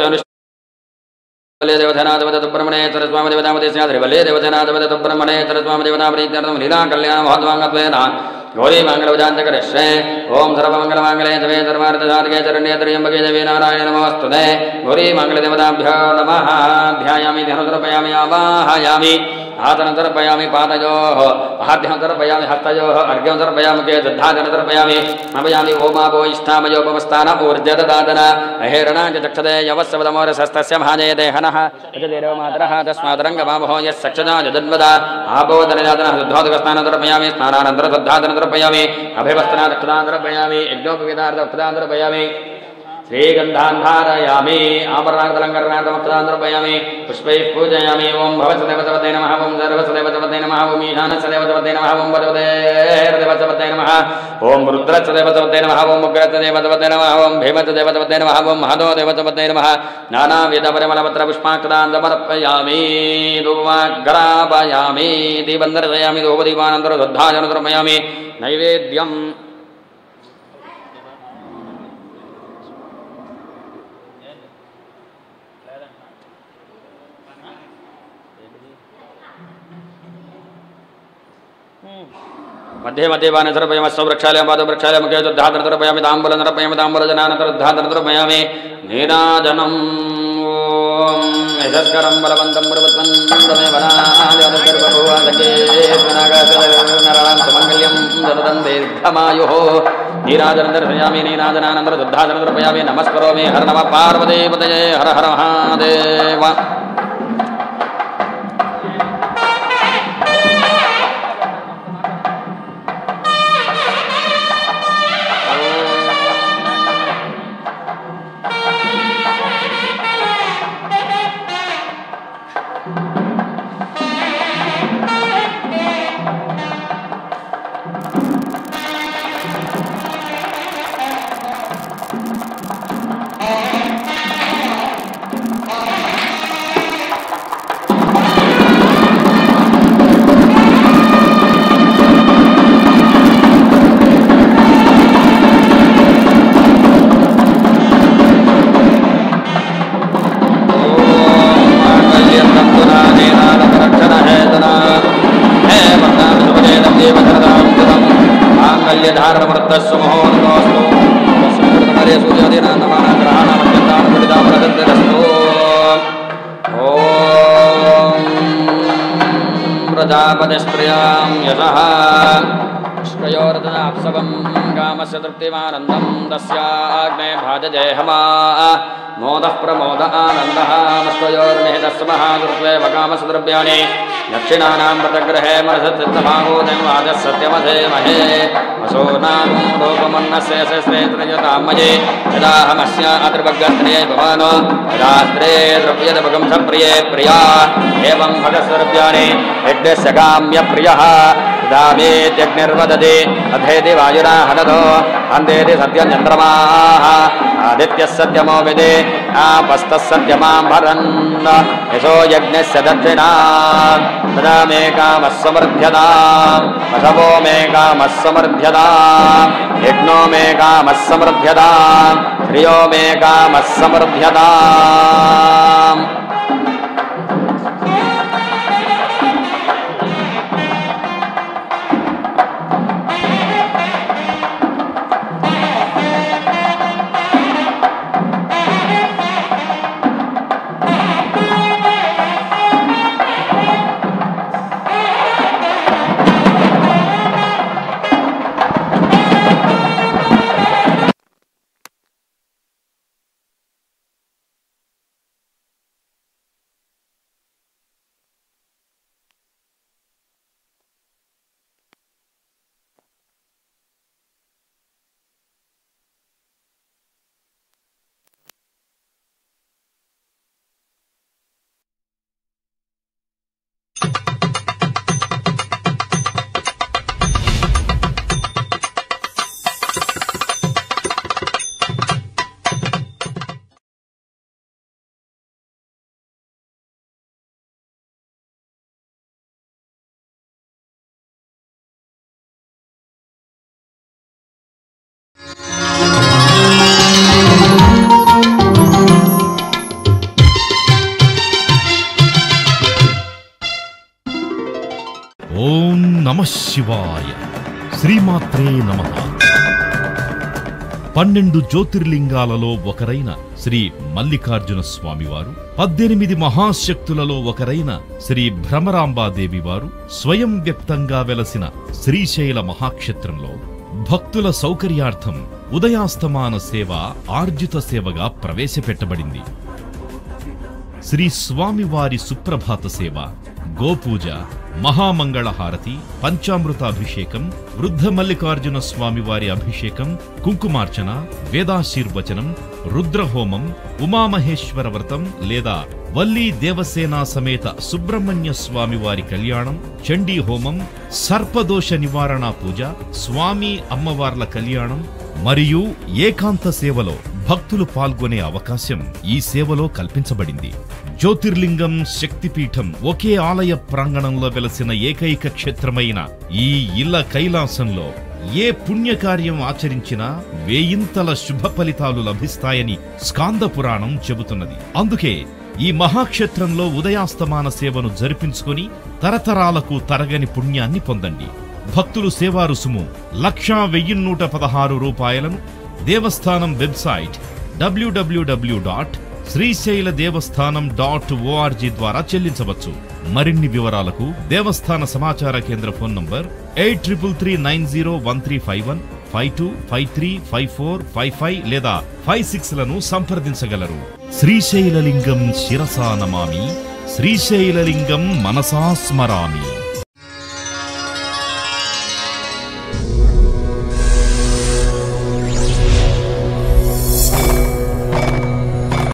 Speaker 1: దేవధనాధిపతి బ్రహ్మణేశ్వర స్వామి దేవతామదేశ్యాద్రి వల్లే దేవధనాధిపతి బ్రహ్మణేశ్వర స్వామి దేవతామరీత్యర్థం లీలా కళ్యాణ మహోద్వాంగత్వేన गौरी मंगलवजान्तकरिष्ये ओम सर्वमंगलमांगल्ये शिवे सर्वार्थसाधके शरण्ये त्र्यम्बके देवी नारायणे नमोस्तुते गौरी मंगलदेवताभ्यो नमः ध्यायामि ध्यानतर्पयामि आवाहयामि आसनतर्पयामि पादयोः आद्यन्तर्पयामि हस्तयोः अर्घ्यन्तर्पयामि केतुद्धाजनतर्पयामि नमयामि ओमापो इष्टामयोपमस्थान ऊर्जददातन अहेरणाञ्च चक्षते यवस्सवदमोरसस्तस्य महाजयते हनः यजदेव मातरः तस्माद्रङ्गमामहो यस्सक्षजा जदन्वदा आपोदनजातनः शुद्धोदकस्नानतर्पयामि स्नानानन्तरशुद्धादनतर्पयामि अभिवस्त्रनादक्षदान्तर्पयामि यज्ञोपवीतार्थक्षदान्तर्पयामि श्रीगन्धान् धारयामि आभरणादलङ्करणादमक्षदान्तर्पयामि पुष्पैः पूजयामि ओं भवत्सदेवतवते नमः ओं सर्वसदेवतवते नमः ओं ईशानसदेवतवते नमः ओं वरवतेर्देवतवते नमः ओं रुद्रसदेवतवते नमः ओं उग्रसदेवतवते नमः ओं भीमसदेवतवते नमः ओं महदोदेवतवते नमः नानाविधपरिमलपत्रपुष्पाक्षदान् समर्पयामि धूपग्रापयामि दीपन्दर्शयामि धूपदीपानन्तरशुद्धाजनतर्पयामि नैवेद्यम् मध्ये मध्ये वानसर्पयामि सौवृक्षालयं पादवृक्षालयं मुखे शुद्धादनतर्पयामि ताम्बूलनर्पयामि ताम्बूलजनानन्तरुद्धादनतर्पयामि नीराजनम् ॐ यशस्करं बलवन्तं प्रवत्वन्तं वनादिगर्भभुवासकेतनागाशनरां सुमङ्गल्यं ददतं दीर्घमायुः नीराजनं दर्शयामि नीराजनानन्तरुद्धादनतर्पयामि नमस्करोमि हर नमः पार्वतीपतये हर हर महादेव प्रजापतिस्त्रियां यशः पुष्पयोरदनाप्सवं कामस्य तृप्तिमानन्दं तस्याग्ने भाजजेहमा मोदः प्रमोद आनन्दः पुष्पयोर्निहितस्य महादुर्ग्वे कामस्य द्रव्याणि दक्षिणानां व्रतग्रहे मनसत्सिद्धभागोदन्वादः सत्यमधे महे वसोनां लोकमन्नस्य श्रेत्रयतामये यदाहमस्य अतिर्भगस्त्रिये भवानो यदास्त्रे द्रव्यदभगं सप्रिये प्रिया एवं भगस्वरूप्याणि यज्ञस्य काम्य प्रियः दावेत्यग्निर्वदति अधेति वायुना हनतो अन्देति सत्यं चन्द्रमाः आदित्यः सत्यमो विदे आपस्तः सत्यमां भरन् यशो यज्ञस्य दक्षिणा तदा मे कामः समृद्ध्यताम् वसवो मे कामः समृद्ध्यताम् यज्ञो मे कामः समृद्ध्यताम् श्रियो मे कामः समृद्ध्यताम्।
Speaker 2: ఓం నమః శివాయ. శ్రీమాత్రే నమః. పన్నెండు జ్యోతిర్లింగాలలో ఒకరైన శ్రీ మల్లికార్జున స్వామివారు, పద్దెనిమిది మహాశక్తులలో ఒకరైన శ్రీ భ్రమరాంబాదేవి వారు స్వయం వ్యక్తంగా వెలసిన శ్రీశైల మహాక్షేత్రంలో భక్తుల సౌకర్యార్థం ఉదయాస్తమాన సేవ ఆర్జిత సేవగా ప్రవేశపెట్టబడింది. శ్రీ స్వామివారి సుప్రభాత సేవ, గోపూజ, మహామంగళహారతి, పంచామృతాభిషేకం, వృద్ధ మల్లికార్జున స్వామివారి అభిషేకం, కుంకుమార్చన, వేదాశీర్వచనం, రుద్రహోమం, ఉమామహేశ్వర వ్రతం లేదా వల్లీ దేవసేనా సమేత సుబ్రహ్మణ్య స్వామివారి కళ్యాణం, చండీ హోమం, సర్పదోష నివారణ పూజ, స్వామి అమ్మవార్ల కళ్యాణం మరియు ఏకాంత సేవలో భక్తులు పాల్గొనే అవకాశం ఈ సేవలో కల్పించబడింది. జ్యోతిర్లింగం శక్తిపీఠం ఒకే ఆలయ ప్రాంగణంలో వెలసిన ఏకైక క్షేత్రమైన ఈ ఇళ్ల కైలాసంలో ఏ పుణ్యకార్యం ఆచరించినా వేయింతల శుభ ఫలితాలు లభిస్తాయని స్కాంద పురాణం చెబుతున్నది. అందుకే ఈ మహాక్షేత్రంలో ఉదయాస్తమాన సేవను జరిపించుకొని తరతరాలకు తరగని పుణ్యాన్ని పొందండి. భక్తులు సేవా రుసుము లక్షా వెయ్యి నూట పదహారు రూపాయలను దేవస్థానం వెబ్సైట్ డబ్ల్యూడబ్ల్యూడబ్ల్యూ డాట్ శ్రీశైల దేవస్థానం డాట్ ఓఆర్జీ ద్వారా చెల్లించవచ్చు. మరిన్ని వివరాలకు దేవస్థాన సమాచార కేంద్ర phone number eight triple three nine zero one three five one five two five three five four five five లేదా ఫైవ్ సిక్స్ లను సంప్రదించగలరు. శ్రీశైలలింగం శిరసా నమామి, శ్రీశైలలింగం మనసా స్మరామి.